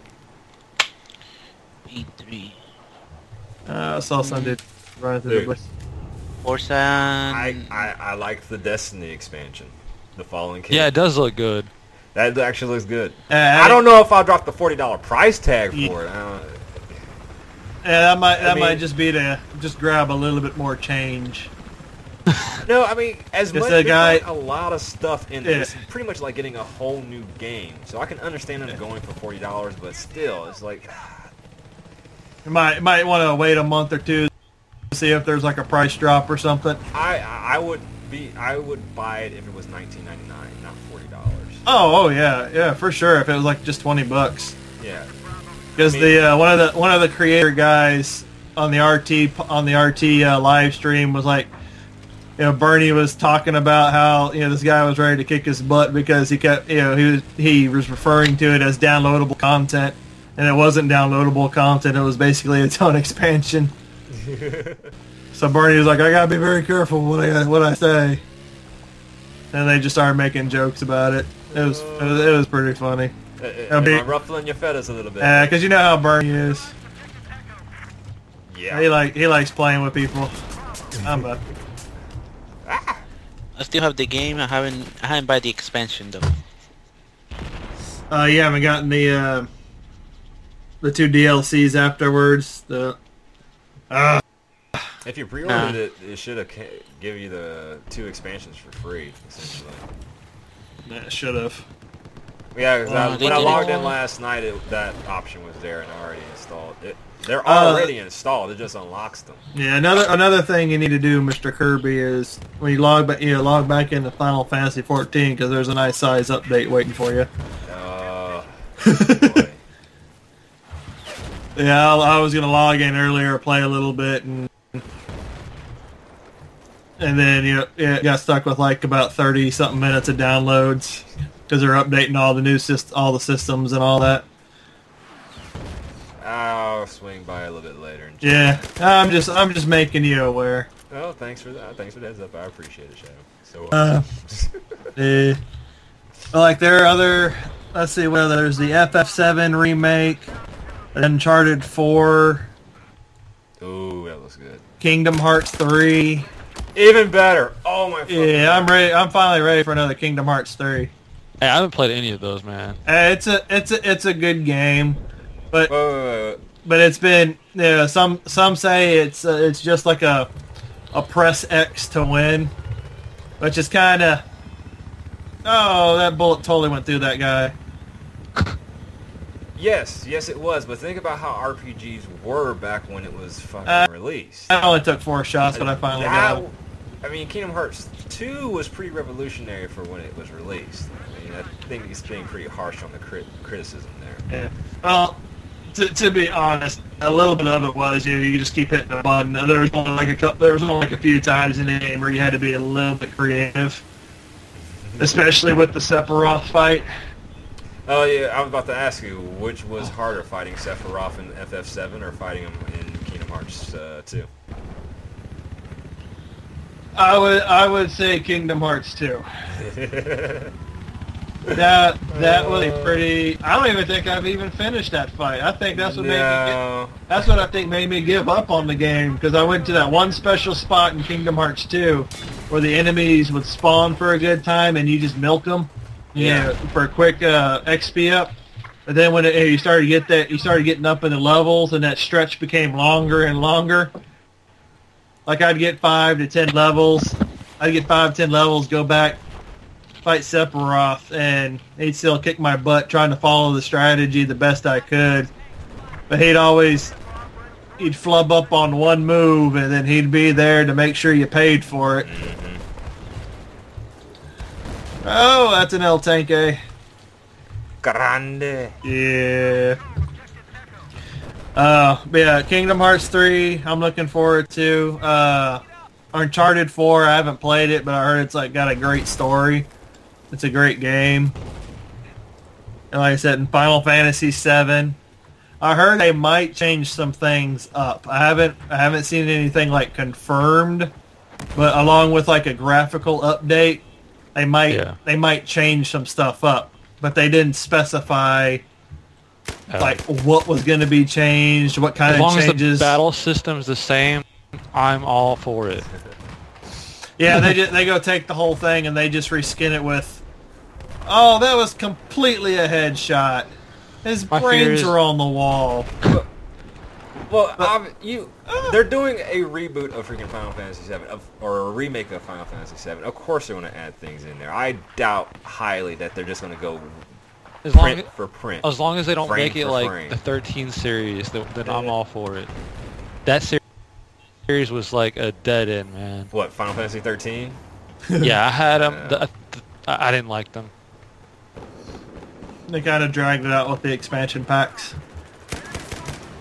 E three. Uh, I saw some dude running through the Dude. bush. Forza. I, I I liked the Destiny expansion, the Fallen King. Yeah, it does look good. That actually looks good. Uh, I don't know if I'll drop the forty dollar price tag Ye- for it. I don't, Yeah, that might that I might mean- just be to just grab a little bit more change. no, I mean, as Just much a there's guy- like a lot of stuff in Yeah. this. It's pretty much like getting a whole new game. So I can understand them going for forty dollars, but still, it's like You might might want to wait a month or two to see if there's like a price drop or something. I I would be I would buy it if it was nineteen ninety nine, not forty dollars. Oh, oh yeah, yeah, for sure. If it was like just twenty bucks, Yeah. because I mean- the uh, one of the one of the creator guys on the R T on the R T uh, live stream was like, you know, Bernie was talking about how, you know, this guy was ready to kick his butt because he kept, you know, he was he was referring to it as downloadable content, and it wasn't downloadable content. It was basically its own expansion. So Bernie was like, I gotta be very careful what I what I say. And they just started making jokes about it. It was it was, it was pretty funny. Uh, uh, am I ruffling your feathers a little bit? Yeah, because you know how Bernie is. Yeah. He like he likes playing with people. I'm a, I still have the game. I haven't I haven't bought the expansion though. uh, you haven't gotten the uh, the two D L Cs afterwards. The uh, If you pre-ordered it, it should have give you the two expansions for free, essentially. that should have. Yeah, because Oh, I, they when I did it. logged in last night, it, that option was there and already installed. It, they're Uh, already installed. It just unlocks them. Yeah, another another thing you need to do, Mister Kirby, is when you log back, you know, log back into Final Fantasy fourteen because there's a nice size update waiting for you. Uh, boy. Yeah, I, I was gonna log in earlier, play a little bit, and and then you know, yeah, got stuck with like about thirty something minutes of downloads because they're updating all the new syst- all the systems and all that. I'll swing by a little bit later. And Yeah, I'm just I'm just making you aware. Oh, thanks for that. Thanks for the heads up. I appreciate it, Shadow. So, Uh, eh. Well, like there are other. Let's see, well, there's the F F seven remake, Uncharted four, ooh, that looks good. Kingdom Hearts three. Even better. Oh my. fucking Yeah, I'm God. ready. I'm finally ready for another Kingdom Hearts three. Hey, I haven't played any of those, man. Uh, it's a it's a it's a good game, but Wait, wait, wait, wait. but it's been you know, some some say it's uh, it's just like a a press X to win, which is kind of oh that bullet totally went through that guy. Yes, yes, it was. But think about how R P Gs were back when it was fucking Uh, released. I only took four shots, but I finally That- got it. I mean, Kingdom Hearts two was pretty revolutionary for when it was released. I mean, I think it's being pretty harsh on the crit- criticism there. Yeah. Well, to, to be honest, a little bit of it was you know, you just keep hitting the button. There was only like a couple, there was only like a few times in the game where you had to be a little bit creative, especially with the Sephiroth fight. Oh yeah, I was about to ask you, which was harder, fighting Sephiroth in F F seven or fighting him in Kingdom Hearts uh, two? I would I would say Kingdom Hearts two. That that was a pretty. I don't even think I've even finished that fight. I think that's what made me. Get, no. that's what I think made me give up on the game because I went to that one special spot in Kingdom Hearts two where the enemies would spawn for a good time and you just milk them, you Yeah. know, for a quick uh, X P up. But then when it, you started to get that, you started getting up in the levels and that stretch became longer and longer. Like I'd get five to ten levels. I'd get five, ten levels, go back, fight Sephiroth, and he'd still kick my butt trying to follow the strategy the best I could. But he'd always, he'd flub up on one move, and then he'd be there to make sure you paid for it. Mm-hmm. Oh, that's an El Tanque. Grande. Yeah. Uh, but yeah, Kingdom Hearts three, I'm looking forward to. Uh, Uncharted four, I haven't played it, but I heard it's like got a great story. It's a great game. And like I said, in Final Fantasy seven, I heard they might change some things up. I haven't I haven't seen anything like confirmed, but along with like a graphical update, they might Yeah. they might change some stuff up. But they didn't specify Uh, like what was going to be changed, what kind as of long changes. as the battle system's the same, I'm all for it. Yeah, they just, they go take the whole thing and they just reskin it with, oh, that was completely a headshot. His My fear brains is- are on the wall. Well, um, you, they're doing a reboot of freaking Final Fantasy seven, of, or a remake of Final Fantasy seven. Of course they're going to add things in there. I doubt highly that they're just going to go As long print as, for print. as long as they don't frame make it for like frame. the thirteen series, then, then I'm all for it. That ser- series was like a dead end, man. What, Final Fantasy thirteen? Yeah, I had them. Yeah. The, I I didn't like them. They kind of dragged it out with the expansion packs.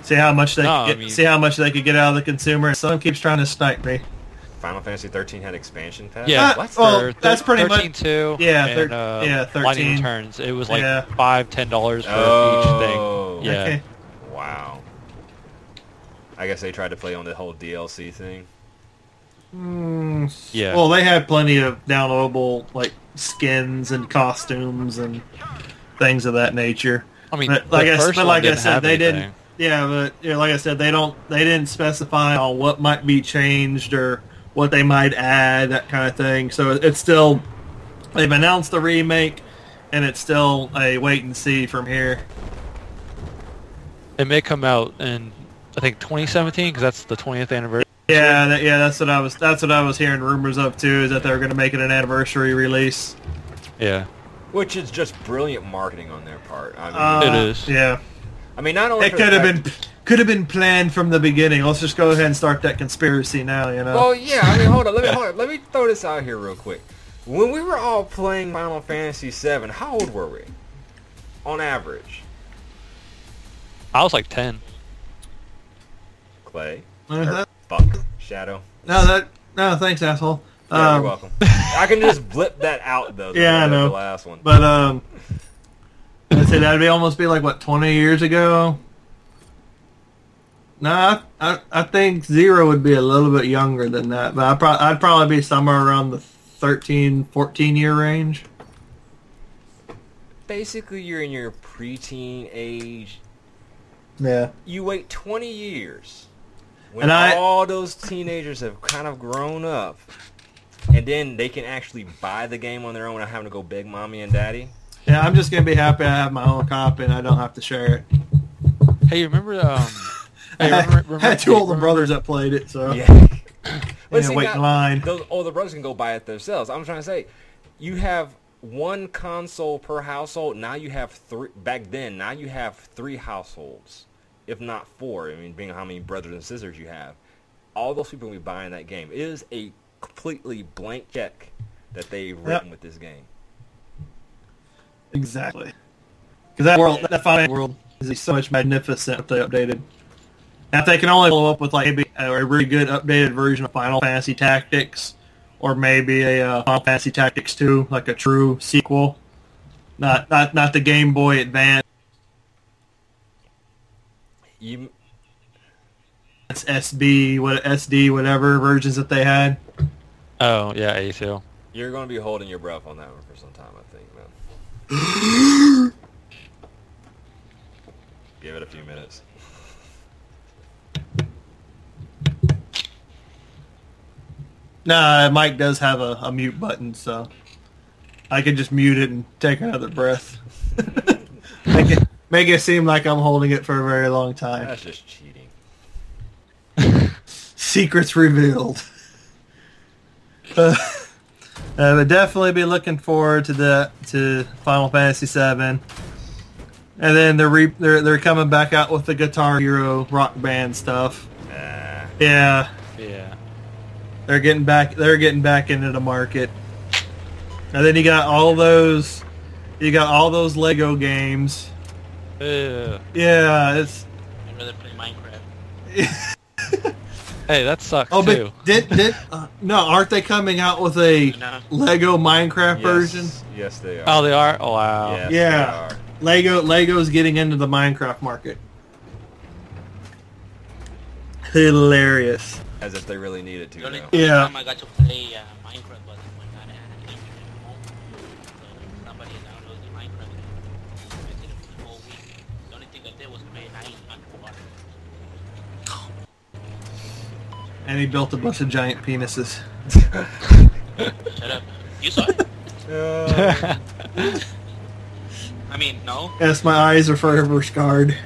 See how much they No, could get, I mean- see how much they could get out of the consumer. Someone keeps trying to snipe me. Final Fantasy thirteen had expansion pass. Yeah, Uh, What? well, for that's pretty much- thirteen two. yeah, and, thir- uh, yeah, Lightning thirteen. Returns. It was like Yeah. five, ten dollars for Oh. each thing. Yeah, Okay. Wow. I guess they tried to play on the whole D L C thing. Mm, yeah. Well, they had plenty of downloadable like skins and costumes and things of that nature. I mean, But the like I, first but one like I didn't said, have they anything. didn't. Yeah, but you know, like I said, they don't. They didn't specify on what might be changed or what they might add, that kind of thing. So it's still they've announced the remake, and it's still a wait and see from here. It may come out in, I think, twenty seventeen, because that's the twentieth anniversary. Yeah, that, yeah, that's what I was. That's what I was hearing rumors of too. Is that they were going to make it an anniversary release. Yeah, Which is just brilliant marketing on their part. I mean, Uh, It is. Yeah, I mean not only it for the could have fact- been could have been planned from the beginning. Let's just go ahead and start that conspiracy now. You know. Well, yeah. I mean, hold on. Let me hold on. Let me throw this out here real quick. When we were all playing Final Fantasy seven, how old were we, on average? I was like ten. Clay, Uh, Or that- fuck, Shadow. no, that no, thanks, asshole. Yeah, Um, you're welcome. I can just blip that out though. Yeah, I the know. last one. But um, I'd say that'd be almost be like what twenty years ago. No, I, I I think Zero would be a little bit younger than that, but I'd, pro- I'd probably be somewhere around the thirteen, fourteen year range. Basically, you're in your preteen age. Yeah. You wait twenty years when And I- all those teenagers have kind of grown up, and then they can actually buy the game on their own without having to go beg mommy and daddy. Yeah, I'm just gonna be happy I have my own copy and I don't have to share it. Hey, you remember? Um, I hey, had, remember, remember, had two older remember- brothers that played it, so Yeah. yeah, But see, wait now, in line. those older brothers can go buy it themselves. I'm trying to say, you have one console per household. Now you have three. Back then, now you have three households, if not four. I mean, being how many brothers and sisters you have, all those people will be buying that game. It is a completely blank check that they've written with this game. Exactly. Because that world, that final world, is so much magnificent if they updated. Now, if they can only follow up with like maybe a really good updated version of Final Fantasy Tactics, or maybe a uh, Final Fantasy Tactics two, like a true sequel, not not not the Game Boy Advance You, S B, what S D, whatever versions that they had. Oh yeah, A two. you're going to be holding your breath on that one for some time, I think, man. Give it a few minutes. Nah, Mike does have a, a mute button, so I can just mute it and take another breath. make it make it seem like I'm holding it for a very long time. That's just cheating. Secrets revealed. Uh, uh, but definitely be looking forward to the to Final Fantasy seven, and then they're re, they're they're coming back out with the Guitar Hero Rock Band stuff. Ah. Yeah, Yeah. they're getting back they're getting back into the market, and then you got all those you got all those Lego games. Uh, Yeah, it's. I'd rather play Minecraft. hey, that sucks Oh, too. but did did uh, no? Aren't they coming out with a No. Lego Minecraft Yes. version? Yes, they are. Oh, they are. Oh wow. Yes, Yeah. they are. Lego Lego's getting into the Minecraft market. Hilarious. As if they really needed to. The only though. Yeah. time I got to play uh, Minecraft was when I had internet at home. So somebody downloaded Minecraft. I did it for the whole week. The only thing I did was play night underwater. And he built a bunch of giant penises. Shut up. You saw it? Uh, I mean, no. Yes, my eyes are forever scarred.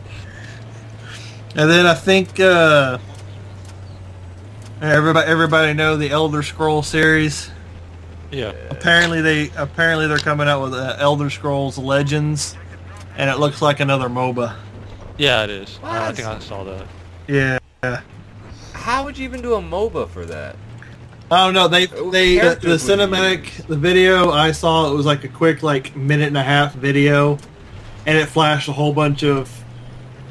And then I think uh, everybody everybody know the Elder Scroll series. Yeah. Apparently they apparently they're coming out with uh, Elder Scrolls Legends, and it looks like another MOBA. Yeah, it is. Uh, I What? think I saw that. Yeah. how would you even do a MOBA for that? I don't know. They Who they the, the characters would you cinematic the video I saw, it was like a quick like minute and a half video, and it flashed a whole bunch of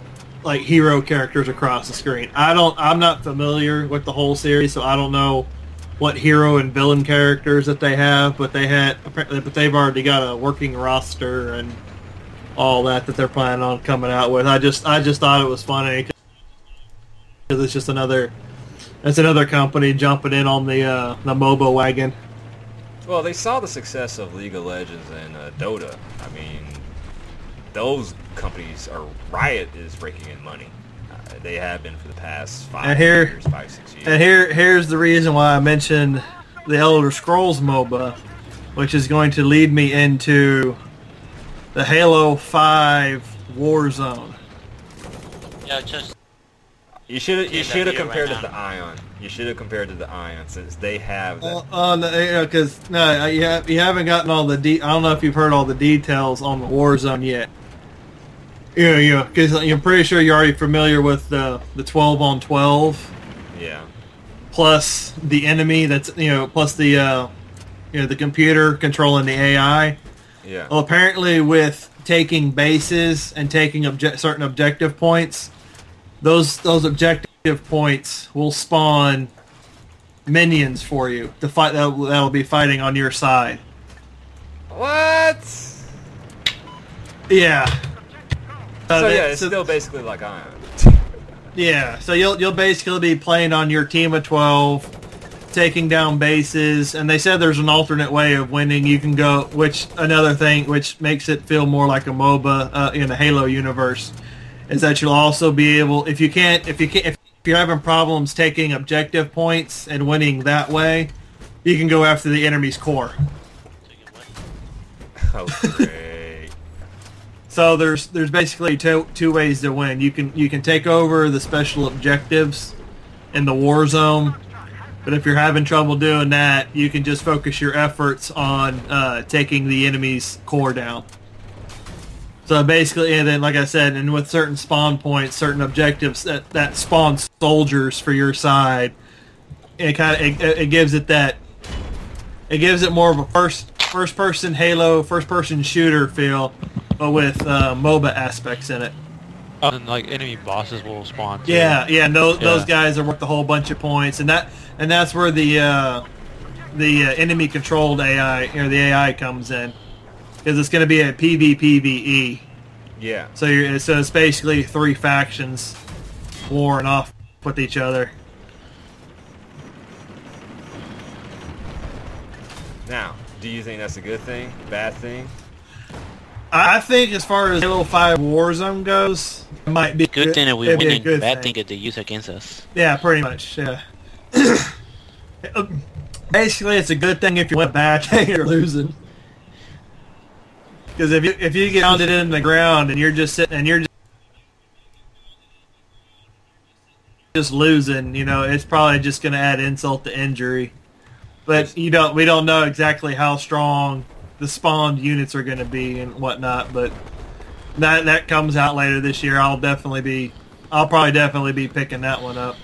like hero characters across the screen. I don't. I'm not familiar with the whole series, so I don't know what hero and villain characters that they have. But they had, but they've already got a working roster and all that that they're planning on coming out with. I just, I just thought it was funny because it's just another, it's another company jumping in on the uh, the MOBA wagon. Well, they saw the success of League of Legends and uh, Dota. I mean, those companies are Riot is raking in money. Uh, they have been for the past five and here, years, five six years. And here, here's the reason why I mentioned the Elder Scrolls MOBA, which is going to lead me into the Halo five Warzone. Yeah, just You should you Yeah, should have that'd be compared right it to Ion. You should have compared it to Ion since they have that. Uh, uh, no, you know, because no, you, have, you haven't gotten all the de- I don't know if you've heard all the details on the Warzone yet. Yeah, yeah, because I'm pretty sure you're already familiar with the the twelve on twelve. Yeah. Plus the enemy that's you know plus the uh, you know the computer controlling the A I. Yeah. Well, apparently with taking bases and taking obje- certain objective points, those those objective points will spawn minions for you to fight. That that'll be fighting on your side. What? Yeah. Uh, So they- yeah, it's so- still basically like Ion. Yeah, so you'll you'll basically be playing on your team of twelve, taking down bases, and they said there's an alternate way of winning. You can go, which another thing, which makes it feel more like a MOBA uh, in the Halo universe, is that you'll also be able, if you can't, if you can't, if you're having problems taking objective points and winning that way, you can go after the enemy's core. Oh, great. So there's there's basically two two ways to win. You can you can take over the special objectives in the war zone, but if you're having trouble doing that, you can just focus your efforts on uh, taking the enemy's core down. So basically, and then like I said, and with certain spawn points, certain objectives that, that spawn soldiers for your side, it kind of it, it gives it that it gives it more of a first first person Halo first person shooter feel, but with uh, MOBA aspects in it. Oh, and like enemy bosses will spawn too. Yeah, yeah, and those, Yeah. those guys are worth a whole bunch of points, and that and that's where the uh, the uh, enemy controlled A I or the A I comes in, because it's going to be a PvPvE. Yeah. So you're so it's basically three factions warring off with each other. Now, do you think that's a good thing? Bad thing? I think as far as Halo five Warzone goes, it might be good thing that we it'd be win a and good bad thing that they use against us. Yeah, pretty much. Yeah. Basically, it's a good thing if you win, bad thing if you're losing. Because if you if you get pounded in the ground and you're just sitting and you're just, just losing, you know, it's probably just going to add insult to injury. But you don't we don't know exactly how strong the spawned units are going to be and whatnot. But that that comes out later this year. I'll definitely be I'll probably definitely be picking that one up.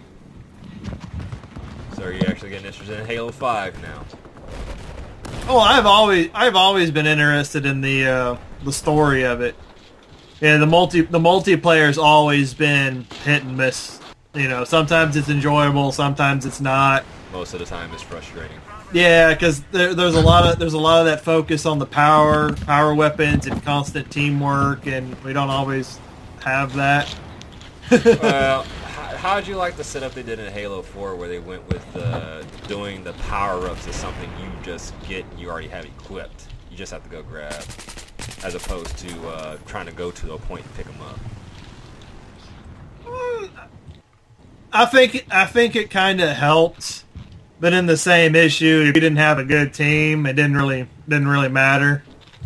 So are you actually getting interested in Halo five now? Oh, I've always I've always been interested in the uh, the story of it. Yeah, the multi the multiplayer's always been hit and miss. You know, sometimes it's enjoyable, sometimes it's not. Most of the time, it's frustrating. Yeah, because there, there's a lot of there's a lot of that focus on the power power weapons and constant teamwork, and we don't always have that. Well, how, how'd you like the setup they did in Halo four, where they went with uh, doing the power-ups as something you just get and you already have equipped? You just have to go grab, as opposed to uh, trying to go to a point and pick them up. I think I think it kind of helped, but in the same issue, if you didn't have a good team, it didn't really didn't really matter.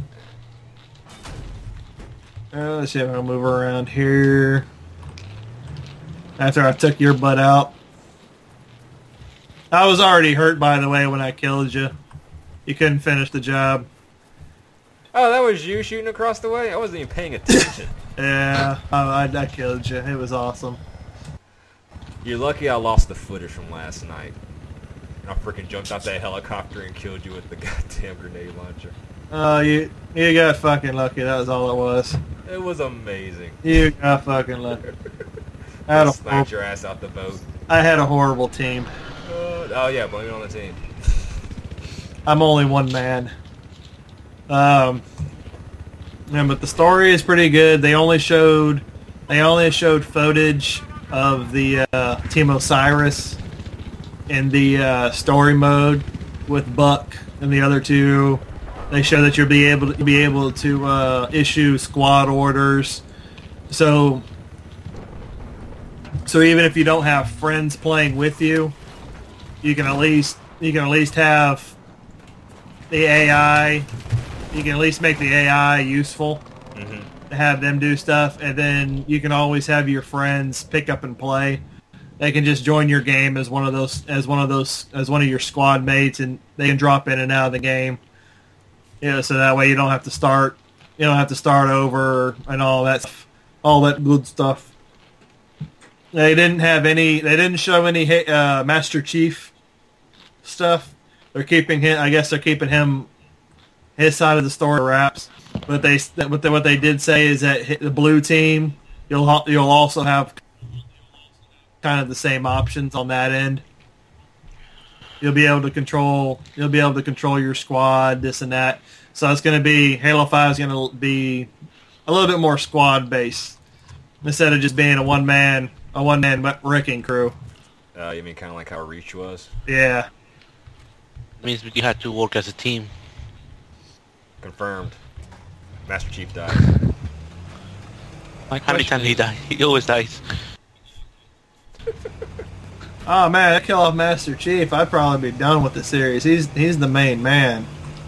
Uh, let's see if I can move around here. After I took your butt out, I was already hurt, by the way, when I killed you. You couldn't finish the job. Oh, that was you shooting across the way? I wasn't even paying attention. Yeah, I, I, I killed you. It was awesome. You're lucky I lost the footage from last night. I freaking jumped out that helicopter and killed you with the goddamn grenade launcher. Oh, you you got fucking lucky. That was all it was. It was amazing. You got fucking lucky. I had, a Smacked horrible, your ass out the boat. I had a horrible team. Uh, oh yeah, blame it on the team. I'm only one man. Um, yeah, but the story is pretty good. They only showed they only showed footage of the uh, Team Osiris in the uh, story mode with Buck and the other two. They show that you'll be able to be able to uh, issue squad orders. So, so even if you don't have friends playing with you, you can at least you can at least have the A I. You can at least make the A I useful. Mm-hmm. To have them do stuff, and then you can always have your friends pick up and play. They can just join your game as one of those as one of those as one of your squad mates, and they can drop in and out of the game. Yeah, so that way you don't have to start, you don't have to start over and all that, all that good stuff. They didn't have any. They didn't show any uh, Master Chief stuff. They're keeping him. I guess they're keeping him his side of the story wraps. But they what they, what they did say is that the blue team, you'll you'll also have kind of the same options on that end. You'll be able to control. You'll be able to control your squad, this and that. So it's going to be Halo Five is going to be a little bit more squad based instead of just being a one man a one man wrecking crew. Uh, you mean kind of like how Reach was? Yeah. It means you have to work as a team. Confirmed. Master Chief dies. My How many question times he is- dies? He always dies. Oh man, I kill off Master Chief, I'd probably be done with the series. He's he's the main man.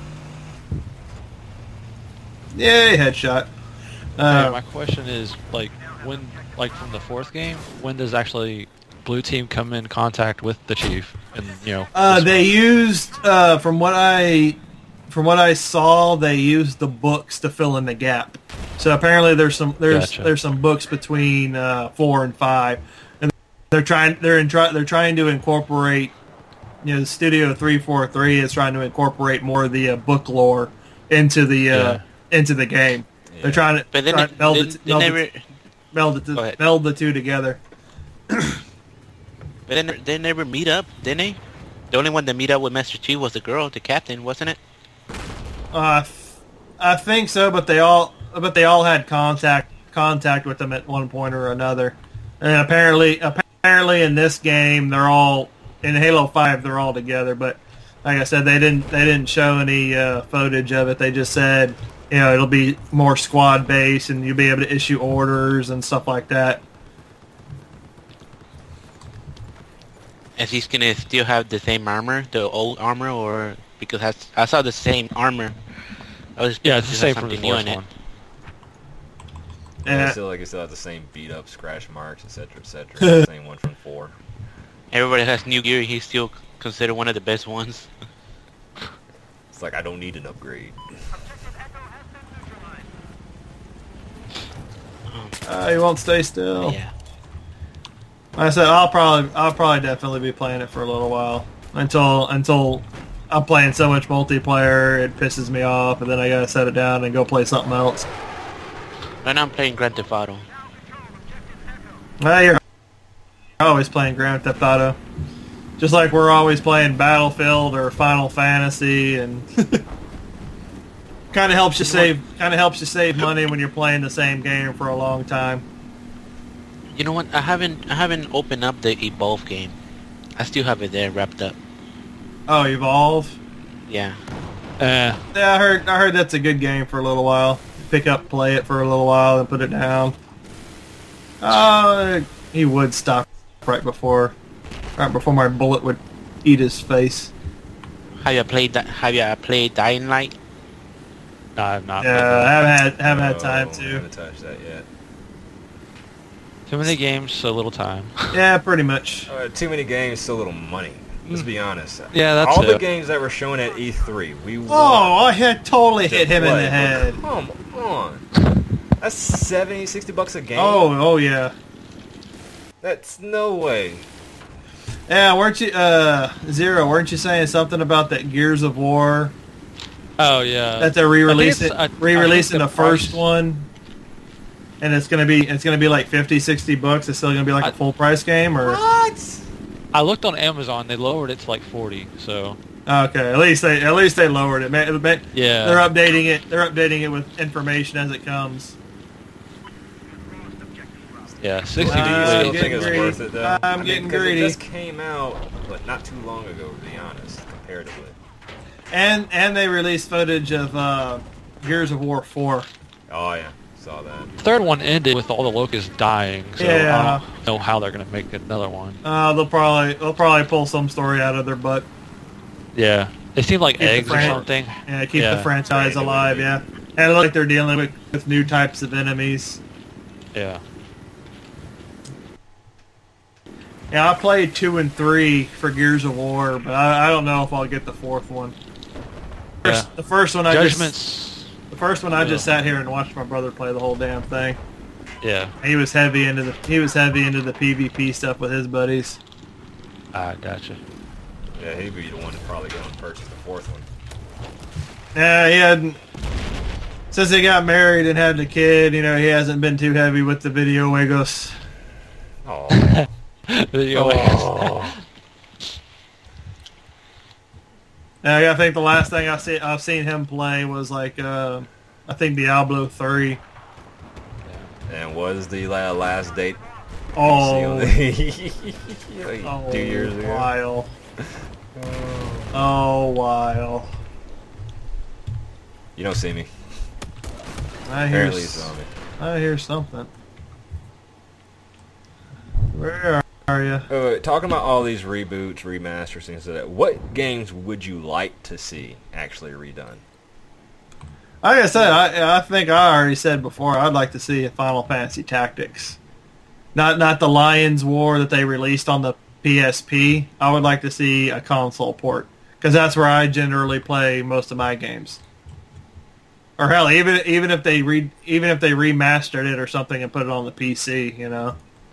Yay, headshot. Okay, Uh, my question is, like, when, like, from the fourth game, when does actually blue team come in contact with the chief? And you know, uh, this- they used, uh, from what I, from what I saw, they used the books to fill in the gap. So apparently, there's some there's Gotcha. there's some books between uh, four and five, and they're trying they're in try, they're trying to incorporate. You know, the Studio three forty-three is trying to incorporate more of the uh, book lore into the uh, Yeah. into the game. Yeah. They're trying to, But then try they, to meld, they, it, they meld, never, it, meld, it Go to, ahead. meld the two together. but then they never meet up, didn't they? The only one that meet up with Master Chief was the girl, the captain, wasn't it? Uh, I think so, but they all but they all had contact contact with them at one point or another. And apparently, apparently in this game, they're all in Halo Five. They're all together, but like I said, they didn't they didn't show any uh, footage of it. They just said, you know, it'll be more squad based, and you'll be able to issue orders and stuff like that. Is he's gonna still have the same armor, the old armor, or because I, I saw the same armor? I was yeah, it's the expecting same from the something new fourth in it. one. Yeah, Yeah. still like I still have the same beat up scratch marks, et cetera, et cetera. Same one from four. Everybody has new gear. He's still considered one of the best ones. It's like I don't need an upgrade. Uh, he won't stay still. Yeah. Like I said, I'll probably I'll probably definitely be playing it for a little while until until I'm playing so much multiplayer it pisses me off, and then I gotta set it down and go play something else. Right now I'm playing Grand Theft Auto. Well, you're always playing Grand Theft Auto, just like we're always playing Battlefield or Final Fantasy, and kind of helps you save kind of helps you save money when you're playing the same game for a long time. You know what? I haven't I haven't opened up the Evolve game. I still have it there wrapped up. Oh, Evolve. Yeah. Eh, Yeah, I heard. I heard that's a good game for a little while. Pick up, play it for a little while, and put it down. Uh, he would stop right before, right before my bullet would eat his face. Have you played that? Have you played Dying Light? no, I've not. Yeah, played I that. haven't had haven't had Oh, time I to. haven't touched that yet. Too many games, so little time. Yeah, pretty much. Uh, too many games, so little money. Let's be honest. Yeah, that's All the it. games that were shown at E three, we Oh, want I had totally to hit him in play, the but head. Come on. That's seventy, sixty bucks a game. Oh, oh yeah. That's no way. Yeah, weren't you, uh, Zero, weren't you saying something about that Gears of War Oh yeah. That they're re-releasing, I think it's- I- re-releasing I the think the first price- one, and it's gonna be it's gonna be like fifty, sixty bucks. It's still gonna be like I- a full price game, or What? I looked on Amazon. They lowered it to like forty. So okay. At least they at least they lowered it. Man, man, yeah. they're updating it. They're updating it with information as it comes. Yeah, sixty. Uh, Do you I'm still getting think it's greedy. worth it though? I'm I mean, getting 'cause greedy. It just came out, but not too long ago, to be honest, comparatively. And and they released footage of uh, Gears of War four. Oh yeah, saw that. Third one ended with all the locusts dying. So Yeah. I don't know how they're gonna make another one. Uh, they'll probably they'll probably pull some story out of their butt. Yeah, they seem like Keep the eggs or fran- something. Yeah, keep Yeah. the franchise Right, alive. it Yeah, and it looks like they're dealing with, with new types of enemies. Yeah. Yeah, I played two and three for Gears of War, but I, I don't know if I'll get the fourth one. First, Yeah. The first one I just Judgments. the first one I just Yeah. sat here and watched my brother play the whole damn thing. Yeah. He was heavy into the he was heavy into the PvP stuff with his buddies. Ah, gotcha. Yeah, he'd be the one to probably go and purchase the fourth one. Yeah, he hadn't since he got married and had a kid. You know, he hasn't been too heavy with the video juegos. Oh, Video oh. Yeah, I think the last thing I see I've seen him play was like uh, I think Diablo three. And was the la- last date? Oh, Like oh, two years ago. while. Oh, while. You don't see me. I hear, Apparently, you s- saw me. I hear something. Where are you? Wait, wait, talking about all these reboots, remasters, things like that. What games would you like to see actually redone? Like I said, I, I think I already said before, I'd like to see a Final Fantasy Tactics. Not not the Lions War that they released on the P S P. I would like to see a console port, because that's where I generally play most of my games. Or hell, even even if they re, even if they remastered it or something and put it on the P C, you know.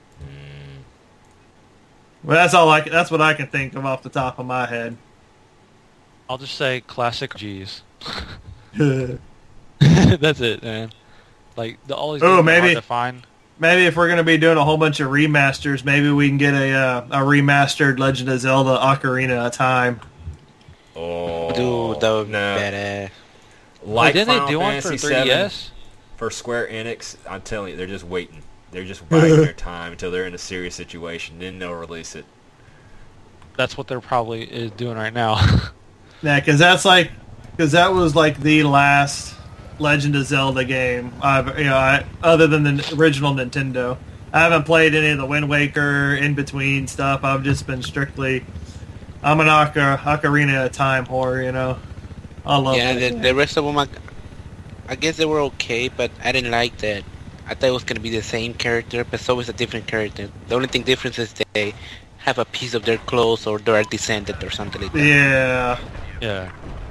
Well, that's all I can, that's what I can think of off the top of my head. I'll just say classic G's. Maybe That's it, man. Like the all these Oh, games are maybe- hard to find. if we're gonna be doing a whole bunch of remasters, maybe we can get a uh, a remastered Legend of Zelda Ocarina of Time. Oh, Dude, that would be no. badass. Like Wait, didn't Final they do one Fantasy for three D S? seven for Square Enix, I'm telling you, they're just waiting. They're just biding their time until they're in a serious situation. Then they'll release it. That's what they're probably is doing right now. Yeah, because that's like, because that was like the last Legend of Zelda game I've, you know, I, other than the original Nintendo. I haven't played any of the Wind Waker in between stuff. I've just been strictly, I'm an Ocar- Ocarina of Time whore, you know. I love Yeah, that the, game. the rest of them, I, I guess they were okay, but I didn't like that. I thought it was going to be the same character, but it's always a different character. The only thing difference is they have a piece of their clothes or they're descended or something like that. Yeah. Yeah.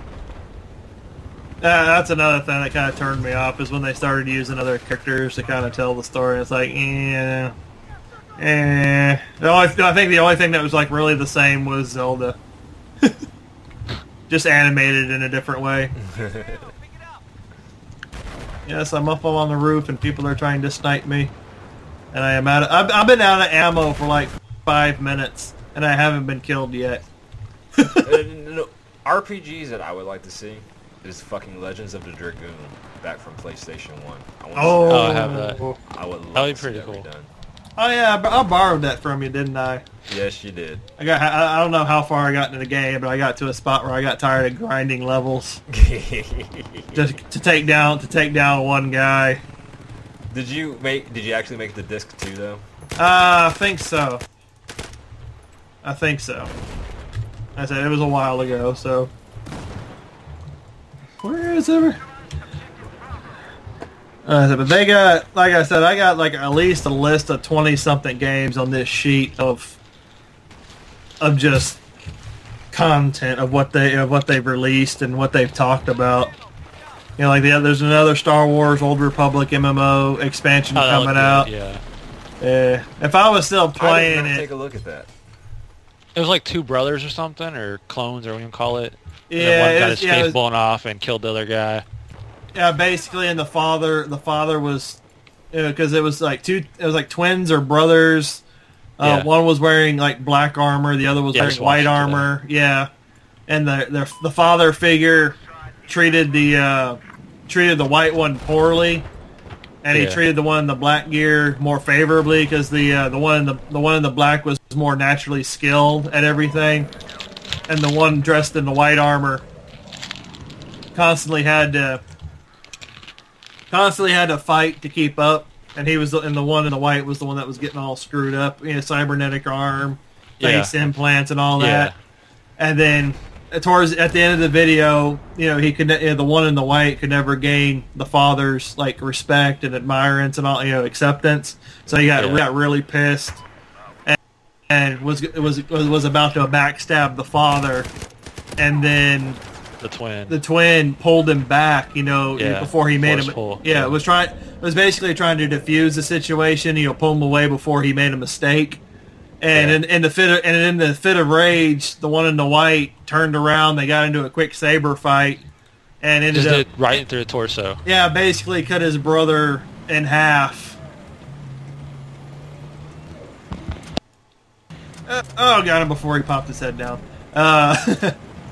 Uh, that's another thing that kind of turned me off is when they started using other characters to kind of tell the story. It's like, eh, eh. The only, I think the only thing that was like really the same was Zelda, just animated in a different way. Yes, I'm up on the roof and people are trying to snipe me, and I am out. Of, I've, I've been out of ammo for like five minutes, and I haven't been killed yet. Uh, no, R P Gs that I would like to see is fucking Legends of the Dragoon back from PlayStation One. I want Oh, Oh, I have that. I would love That'd be to see pretty that cool. redone. Oh yeah, I I borrowed that from you, didn't I? Yes, you did. I got. I I don't know how far I got into the game, but I got to a spot where I got tired of grinding levels just to take down to take down one guy. Did you make? Did you actually make the disc too, though? Uh, I think so. I think so. I said it was a while ago, so. Where is it? Uh, but they got, like I said, I got like at least a list of twenty something games on this sheet of of just content of what they of what they've released and what they've talked about. You know, like the, there's another Star Wars Old Republic M M O expansion Oh, that coming looked out. good, yeah. Yeah. If I was still I did playing not it, take a look at that. It was like two brothers or something, or clones, or what you call it. And Yeah, then one it got was- his yeah, it face was- blown off and killed the other guy. Yeah, basically, and the father, the father was, because it was like two, it was like twins or brothers. Uh, Yeah. One was wearing like black armor, the other was Yeah, I wearing just white watched it armor. Yeah, and the, the the father figure treated the uh, treated the white one poorly, and he Yeah. treated the one in the black gear more favorably because the uh, the one in the the one in the black was more naturally skilled at everything, and the one dressed in the white armor constantly had to constantly had to fight to keep up, and he was the, and the one in the white was the one that was getting all screwed up. You know, cybernetic arm, face Yeah. implants, and all Yeah. that. And then towards at the end of the video, you know, he could you know, the one in the white could never gain the father's like respect and admirance and all you know acceptance. So he got Yeah. got really pissed, and, and was was was was about to backstab the father, and then The twin. the twin pulled him back, you know, Yeah, before he made him. forceful, Yeah, yeah. it was trying. It was basically trying to diffuse the situation, you know, pull him away before he made a mistake. And Yeah. in, in the fit of, and in the fit of rage, the one in the white turned around. They got into a quick saber fight, and ended Just up, did right through the torso. yeah, basically cut his brother in half. Uh, oh, got him before he popped his head down. Uh,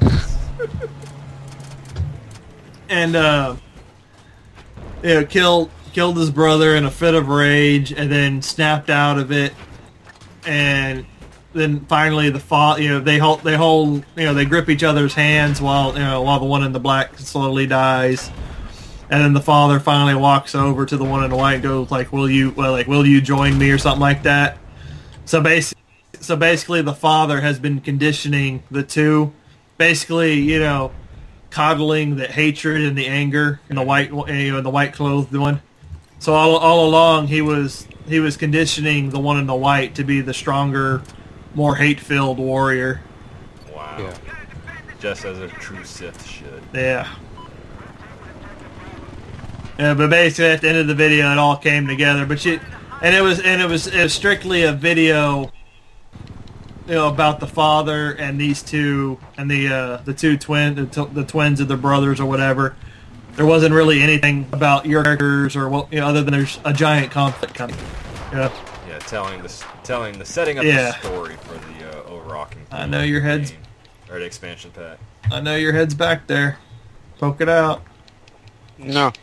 and uh, you know, killed killed his brother in a fit of rage, and then snapped out of it. And then finally, the fa- you know they hold they hold you know they grip each other's hands while you know while the one in the black slowly dies. And then the father finally walks over to the one in the white and goes like, "Will you well, like will you join me?" or something like that. So basically. So basically, the father has been conditioning the two, basically, you know, coddling the hatred and the anger in the white, you know, the white clothed one. So all all along, he was he was conditioning the one in the white to be the stronger, more hate filled warrior. Wow. Yeah. Just as a true Sith should. Yeah. Yeah, but basically, at the end of the video, it all came together. But you, and it was and it was it was strictly a video. You know about the father and these two and the uh, the two twin the, t- the twins of their brothers or whatever. There wasn't really anything about your characters or what you know, other than there's a giant conflict coming. Yeah, Yeah, telling the s- telling the setting up Yeah. the story for the uh, overarching. I theme know of your the head's- game, or the expansion pack. I know your head's back there. Poke it out. No.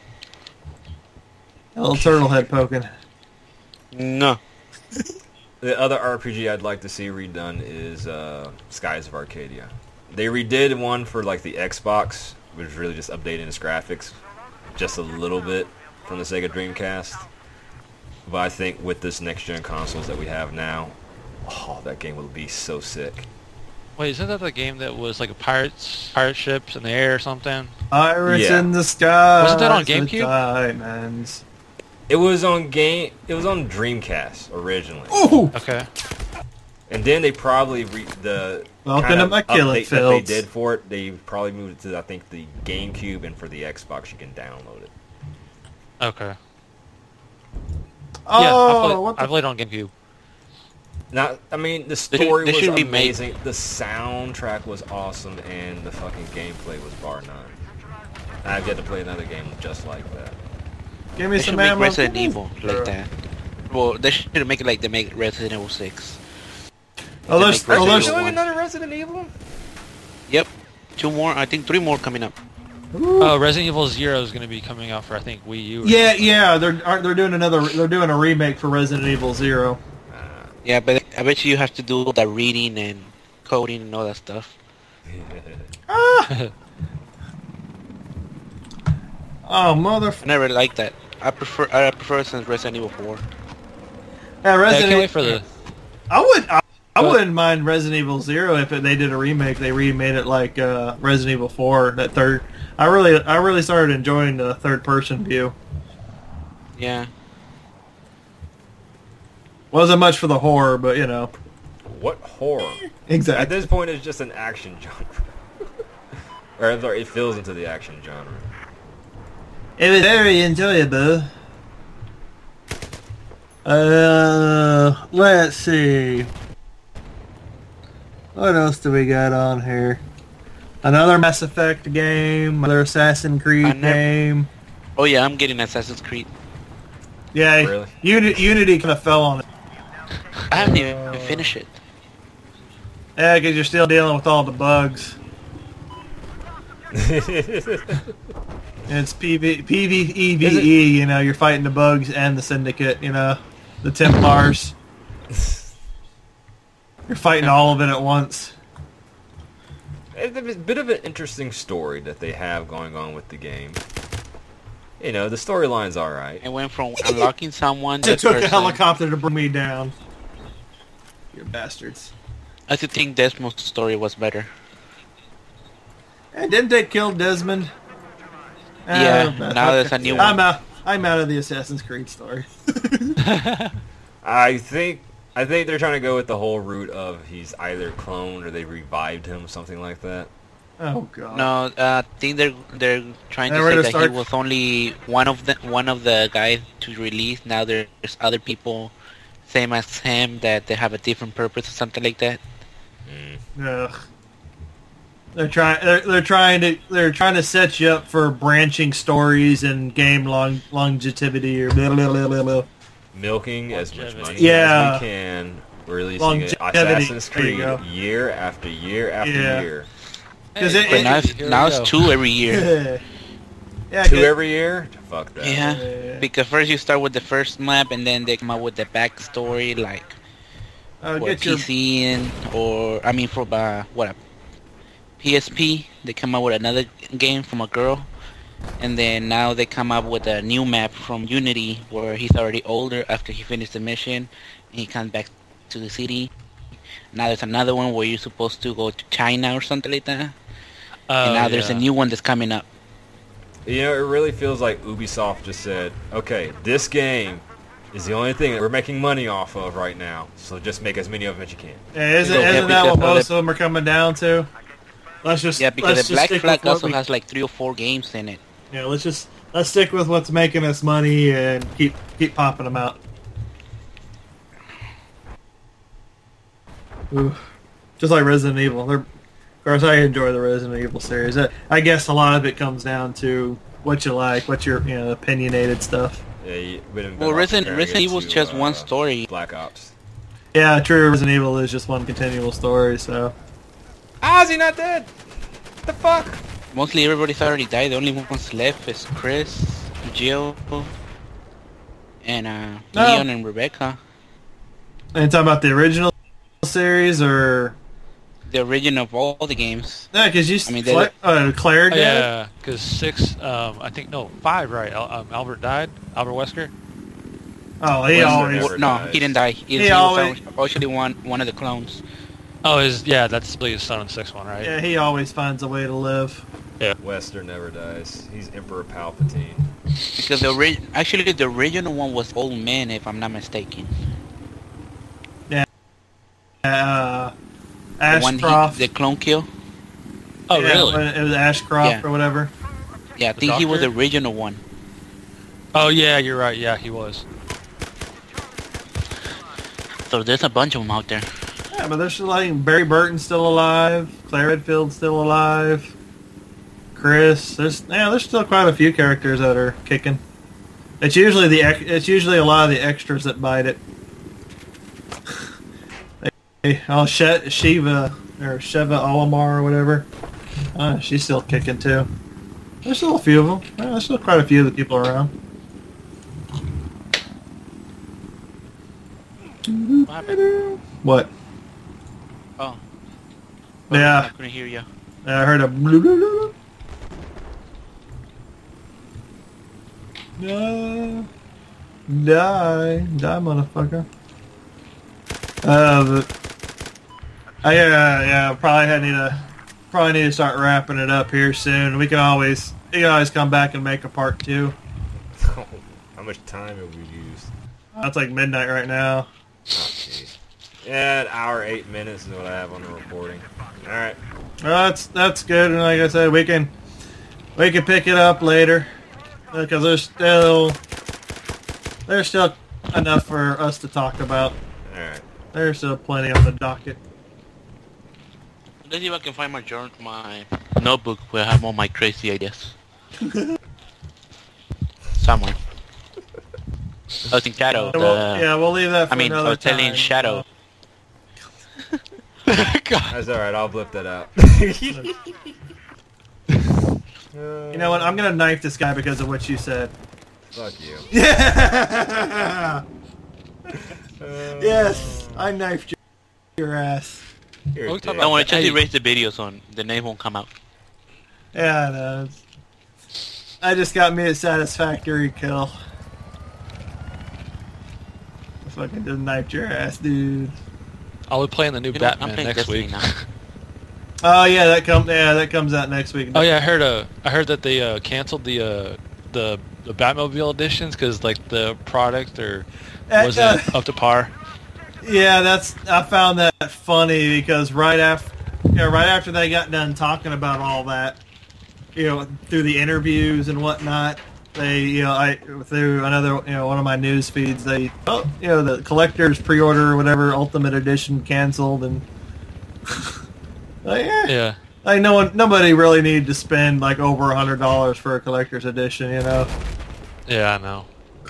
A little turtle head poking. No. The other R P G I'd like to see redone is uh, Skies of Arcadia. They redid one for like the Xbox, which was really just updating its graphics just a little bit from the Sega Dreamcast. But I think with this next gen consoles that we have now, oh, that game will be so sick. Wait, isn't that the game that was like a pirates, pirate ships in the air or something? Pirates Yeah. in the sky. Wasn't that on GameCube? Diamonds. It was on game. It was on Dreamcast originally, Ooh. Okay. and then they probably re- the Welcome kind to of my killing update that they fields. did for it. They probably moved it to I think the GameCube, and for the Xbox you can download it. Okay. Oh, yeah, I played, what the I played on GameCube. Not, I mean, the should- story they was should remake- amazing. The soundtrack was awesome, and the fucking gameplay was bar none. I've yet to play another game just like that. Give me They some should make ammo. Resident Evil like that. Well, they should make it like they make Resident Evil six. Oh, They there's, make oh, Resident there's, Evil doing one. another Resident Evil? Yep. Two more. I think three more coming up. Oh, Resident Evil Zero is going to be coming out for I think Wii U. or yeah, something. yeah, they're aren't- they're doing another. They're doing a remake for Resident Evil Zero. Yeah, but I bet you you have to do all that reading and coding and all that stuff. Ah! Oh, mother! I never liked that. I prefer I prefer since Resident Evil four. Yeah, Yeah, I Resident. can't wait for the. I would. I, I But- wouldn't mind Resident Evil Zero if it, they did a remake. They remade it like uh, Resident Evil Four. That third. I really, I really started enjoying the third person view. Yeah. Wasn't much for the horror, but you know. What horror? At Exactly. this point, it's just an action genre. Or I'm sorry, it fills into the action genre. It was very enjoyable. Uh, let's see. What else do we got on here? Another Mass Effect game, another Assassin's Creed I never- game. Oh yeah, I'm getting Assassin's Creed. Yeah, Really? Uni- Unity kind of fell on it. I haven't even finished it. Yeah, because you're still dealing with all the bugs. And it's PV- PvEVE, you know, you're fighting the bugs and the Syndicate, you know, the Templars. You're fighting all of it at once. It's a bit of an interesting story that they have going on with the game. You know, the storyline's alright. I went from unlocking someone. It That took a person, helicopter to bring me down. You bastards. I still think Desmond's story was better. And didn't they kill Desmond? Yeah, Uh, now there's a new I'm one. out. I'm out of the Assassin's Creed story. I think I think they're trying to go with the whole route of he's either cloned or they revived him, something like that. Oh god. No, uh, I think they're they're trying They to were say to that start- he was only one of the one of the guys to release. Now there's other people, same as him, that they have a different purpose or something like that. Ugh. They're trying. They're, they're trying to. They're trying to set you up for branching stories and game long longevity or blah blah blah blah blah. Milking as much Longevity. money Yeah. as we can, releasing Longevity. Assassin's There you Creed go. year after year after Yeah. year. Because it- But it- now it's, here we now it's go. two every year. yeah. Two good- every year? Fuck that. Yeah, Yeah. because first you start with the first map and then they come out with the backstory, like Uh, for get your. P C and or I mean for uh, what P S P. They come out with another game from a girl, and then now they come up with a new map from Unity where he's already older after he finished the mission, and he comes back to the city. Now there's another one where you're supposed to go to China or something like that, and Oh, now there's a yeah. new one that's coming up. You know, it really feels like Ubisoft just said, okay, this game is the only thing that we're making money off of right now, so just make as many of them as you can. Yeah, isn't, Yeah, isn't that what because of most the- of them are coming down to? Let's just. Yeah, because let's the just Black stick Flag with what also we- has like three or four games in it. Yeah, let's just let's stick with what's making us money and keep keep popping them out. Ooh. Just like Resident Evil. They're, of course, I enjoy the Resident Evil series. I, I guess a lot of it comes down to what you like, what your you know opinionated stuff. Yeah, you would've been Well, better off Resident comparing Resident it Evil's to, just one uh, story. Black Ops. Yeah, true. Resident Evil is just one continual story. So Ah, is he not dead? What the fuck? Mostly everybody's already died. The only ones left is Chris, Jill, and uh, No. Leon and Rebecca. and talking about the original series or The origin of all the games. yeah, because you I mean, Cla- they- uh, Claire Oh, did. yeah, because six, um, I think, no, five, right? Al- um, Albert died? Albert Wesker? Oh, he Wesker always. never no, dies. he didn't die. He, He he always- was actually one one of the clones. Oh, his, yeah, that's his son in the sixth one, right? Yeah, he always finds a way to live. Wester never dies. He's Emperor Palpatine. Because the ori- actually the original one was Old Man, if I'm not mistaken. Uh, The one he, Ashcroft. the clone kill. Oh, Yeah, really? when It was Ashcroft Yeah. or whatever. Yeah, I The think he was the Doctor? original one. Oh, yeah, you're right. Yeah, he was. So there's a bunch of them out there. Yeah, but there's still like Barry Burton's still alive. Claire Redfield's still alive. Chris, there's yeah, there's still quite a few characters that are kicking. It's usually the ex- it's usually a lot of the extras that bite it. Hey, oh, she- Shiva or Sheva Olimar or whatever. Uh, she's still kicking too. There's still a few of them. Yeah, there's still quite a few of the people around. What happened? What? Oh. Yeah. I couldn't hear you. I heard a blue blue blue. No. Die. Die, motherfucker. Uh, but... I, uh, yeah, probably need to... Probably need to start wrapping it up here soon. We can always... We can always come back and make a part two. How much time have we used? It's like midnight right now. Oh, jeez. Yeah, an hour, eight minutes is what I have on the recording. Alright. Well, that's that's good. And like I said, we can we can pick it up later because there's still there's still enough for us to talk about. Alright. There's still plenty on the docket. Let's see if I can find my journal, my notebook where I have all my crazy ideas. Somewhere. I was in Shadow. Yeah, The, we'll, yeah, we'll leave that for I mean, another I was telling time. Shadow. That's alright, I'll blip that out. You know what? I'm gonna knife this guy because of what you said. Fuck you. Yeah. Uh, Yes, I knifed your, your ass. You're a What are we talking dick. Don't worry, just Hey. erase the video so the name won't come out. Yeah, I know. I just got me a satisfactory kill. I fucking just knifed your ass, dude. I'll be playing the new You know, I'm Batman playing next Destiny week. now. Oh yeah, that come yeah that comes out next week. Oh yeah, I heard. Uh, I heard that they uh, canceled the uh, the the Batmobile editions because like the product or Uh, wasn't uh, up to par. Yeah, that's I found that funny because right after, yeah, right after they got done talking about all that, you know, through the interviews and whatnot, they, you know, I through another, you know, one of my news feeds, they, oh, you know, the collector's pre-order or whatever, Ultimate Edition canceled, and like, eh, Yeah. like no one, nobody really needed to spend like over a hundred dollars for a collector's edition, you know. Yeah, I know.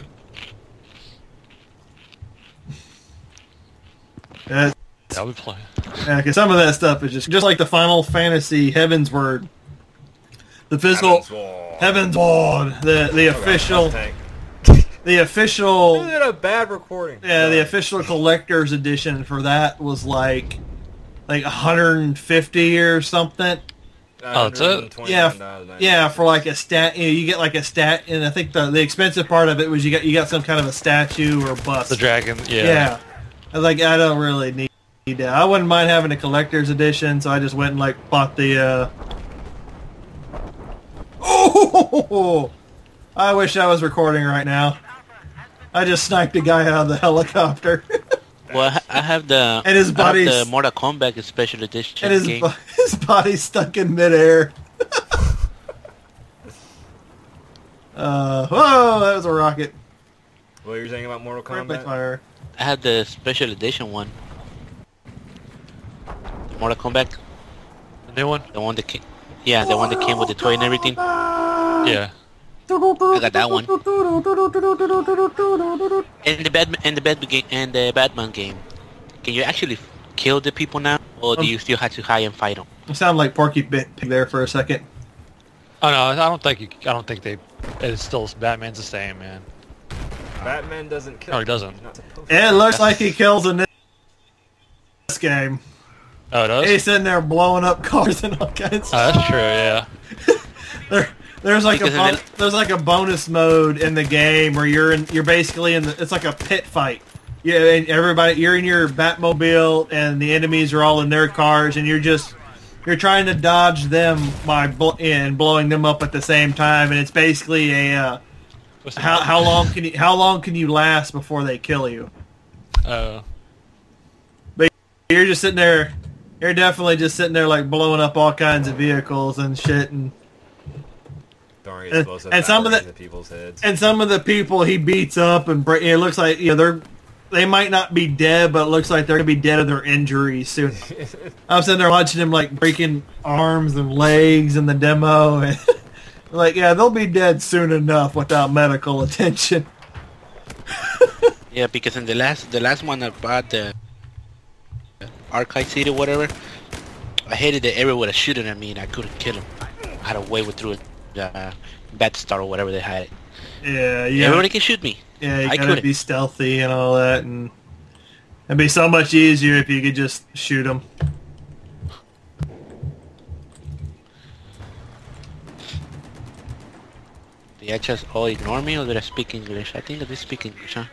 Yeah, Yeah, I'll be playing. Yeah, because some of that stuff is just just like the Final Fantasy Heaven's Word, the physical Heaven's Word, the the official Tank. the official Isn't it a bad recording? yeah the official collector's edition for that was like like one hundred fifty or something. Oh, that's it? Yeah, yeah, for like a stat, you know, you get like a stat, and I think the the expensive part of it was you got you got some kind of a statue or bust. The dragon. Yeah. Yeah. I was like, I don't really need that. I wouldn't mind having a collector's edition, so I just went and like bought the. Uh... Oh! I wish I was recording right now. I just sniped a guy out of the helicopter, Well, I ha- I have the And his I have body's- the Mortal Kombat special edition and his game. bo- his body's stuck in midair. uh, whoa! That was a rocket. What were you saying about Mortal Friendly Kombat? fire. I had the special edition one. Mortal Kombat, The new one. the one that came, yeah, the one that came with the toy and everything. Yeah. I got that one. And the Batman and the Batman game and the Batman game. Can you actually f- kill the people now, or do Um, you still have to hide and fight them? You sound like Porky Pig there for a second. Oh no, I don't think you. I don't think they. It's still Batman's the same, man. Batman doesn't kill. No, he doesn't. He's not supposed to. It looks like he kills in this game. Oh, it does. He's sitting there blowing up cars and all kinds. Oh, that's true. Yeah. There, there's like a Because bon- in it- there's like a bonus mode in the game where you're in you're basically in the it's like a pit fight. Yeah, and everybody you're in your Batmobile and the enemies are all in their cars and you're just you're trying to dodge them by bl- and blowing them up at the same time and it's basically a uh, What's the- how how long can you how long can you last before they kill you? Uh, You're just sitting there. You're definitely just sitting there like blowing up all kinds of vehicles and shit and. Throwing And- explosive and some of batteries the- at people's heads. And some of the people he beats up and break, it looks like you know they're they might not be dead, but it looks like they're gonna be dead of their injuries soon. I'm sitting there watching him like breaking arms and legs in the demo, and like yeah, they'll be dead soon enough without medical attention. Yeah, because in the last the last one I bought the archive seat or whatever, I hated that everyone was shooting at me and I couldn't kill him. I had to wave it through the uh, bat star or whatever they had it. Yeah, yeah, Everybody can shoot me. yeah. You I gotta couldn't. be stealthy and all that, and it'd be so much easier if you could just shoot them. Did I just all ignore me or did I speak English? I think I did speak English, huh?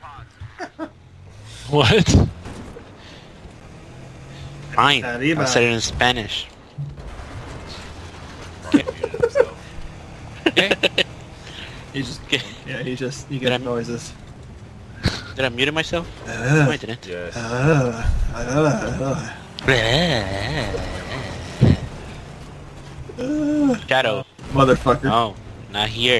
what? Fine. Arriba. I said it in Spanish. Okay. He just Okay. yeah, he just you Did I- get noises. Did I mute myself? No, Uh, I didn't. Yes. uh, uh, uh, Shadow. motherfucker. No, not here.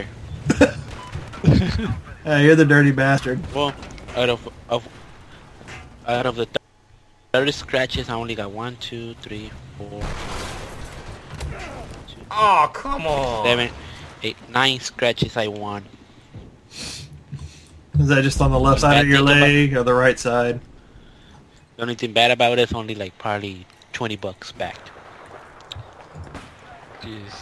Hey, you're the dirty bastard. Well, out of, of out of the thirty scratches. I only got one, two, three, four, two, Oh, come on. seven, eight, nine scratches. I won. Is that just on the left The side bad of your thing about- leg or the right side? The only thing bad about it is only like probably twenty bucks back. Jeez.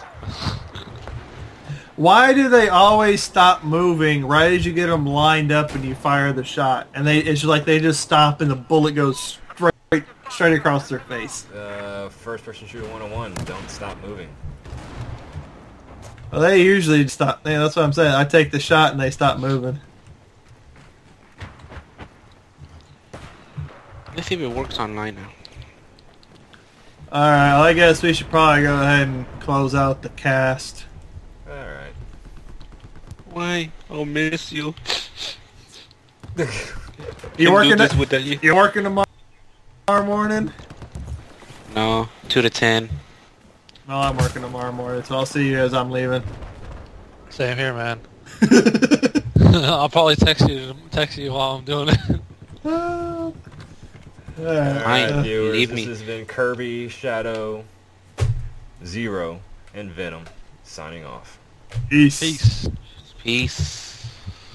Why do they always stop moving right as you get them lined up and you fire the shot? And they it's like they just stop and the bullet goes straight straight across their face. Uh, first person shooter one oh one. Don't stop moving. Well, they usually stop. Yeah, that's what I'm saying. I take the shot and they stop moving. Let's see if it works online now. Alright, well, I guess we should probably go ahead and close out the cast. Alright. Why? I'll miss you. You working this it? without you? You working tomorrow morning? No, two to ten. No, I'm working tomorrow morning, so I'll see you as I'm leaving. Same here, man. I'll probably text you text you while I'm doing it. Uh, Mine. uh, Viewers, leave this me. has been Kirby, Shadow, Zero, and Venom signing off. peace. Peace. Peace.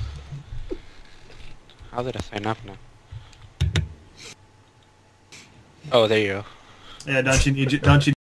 How did I sign up now? Oh, there you go. Yeah, don't you need don't you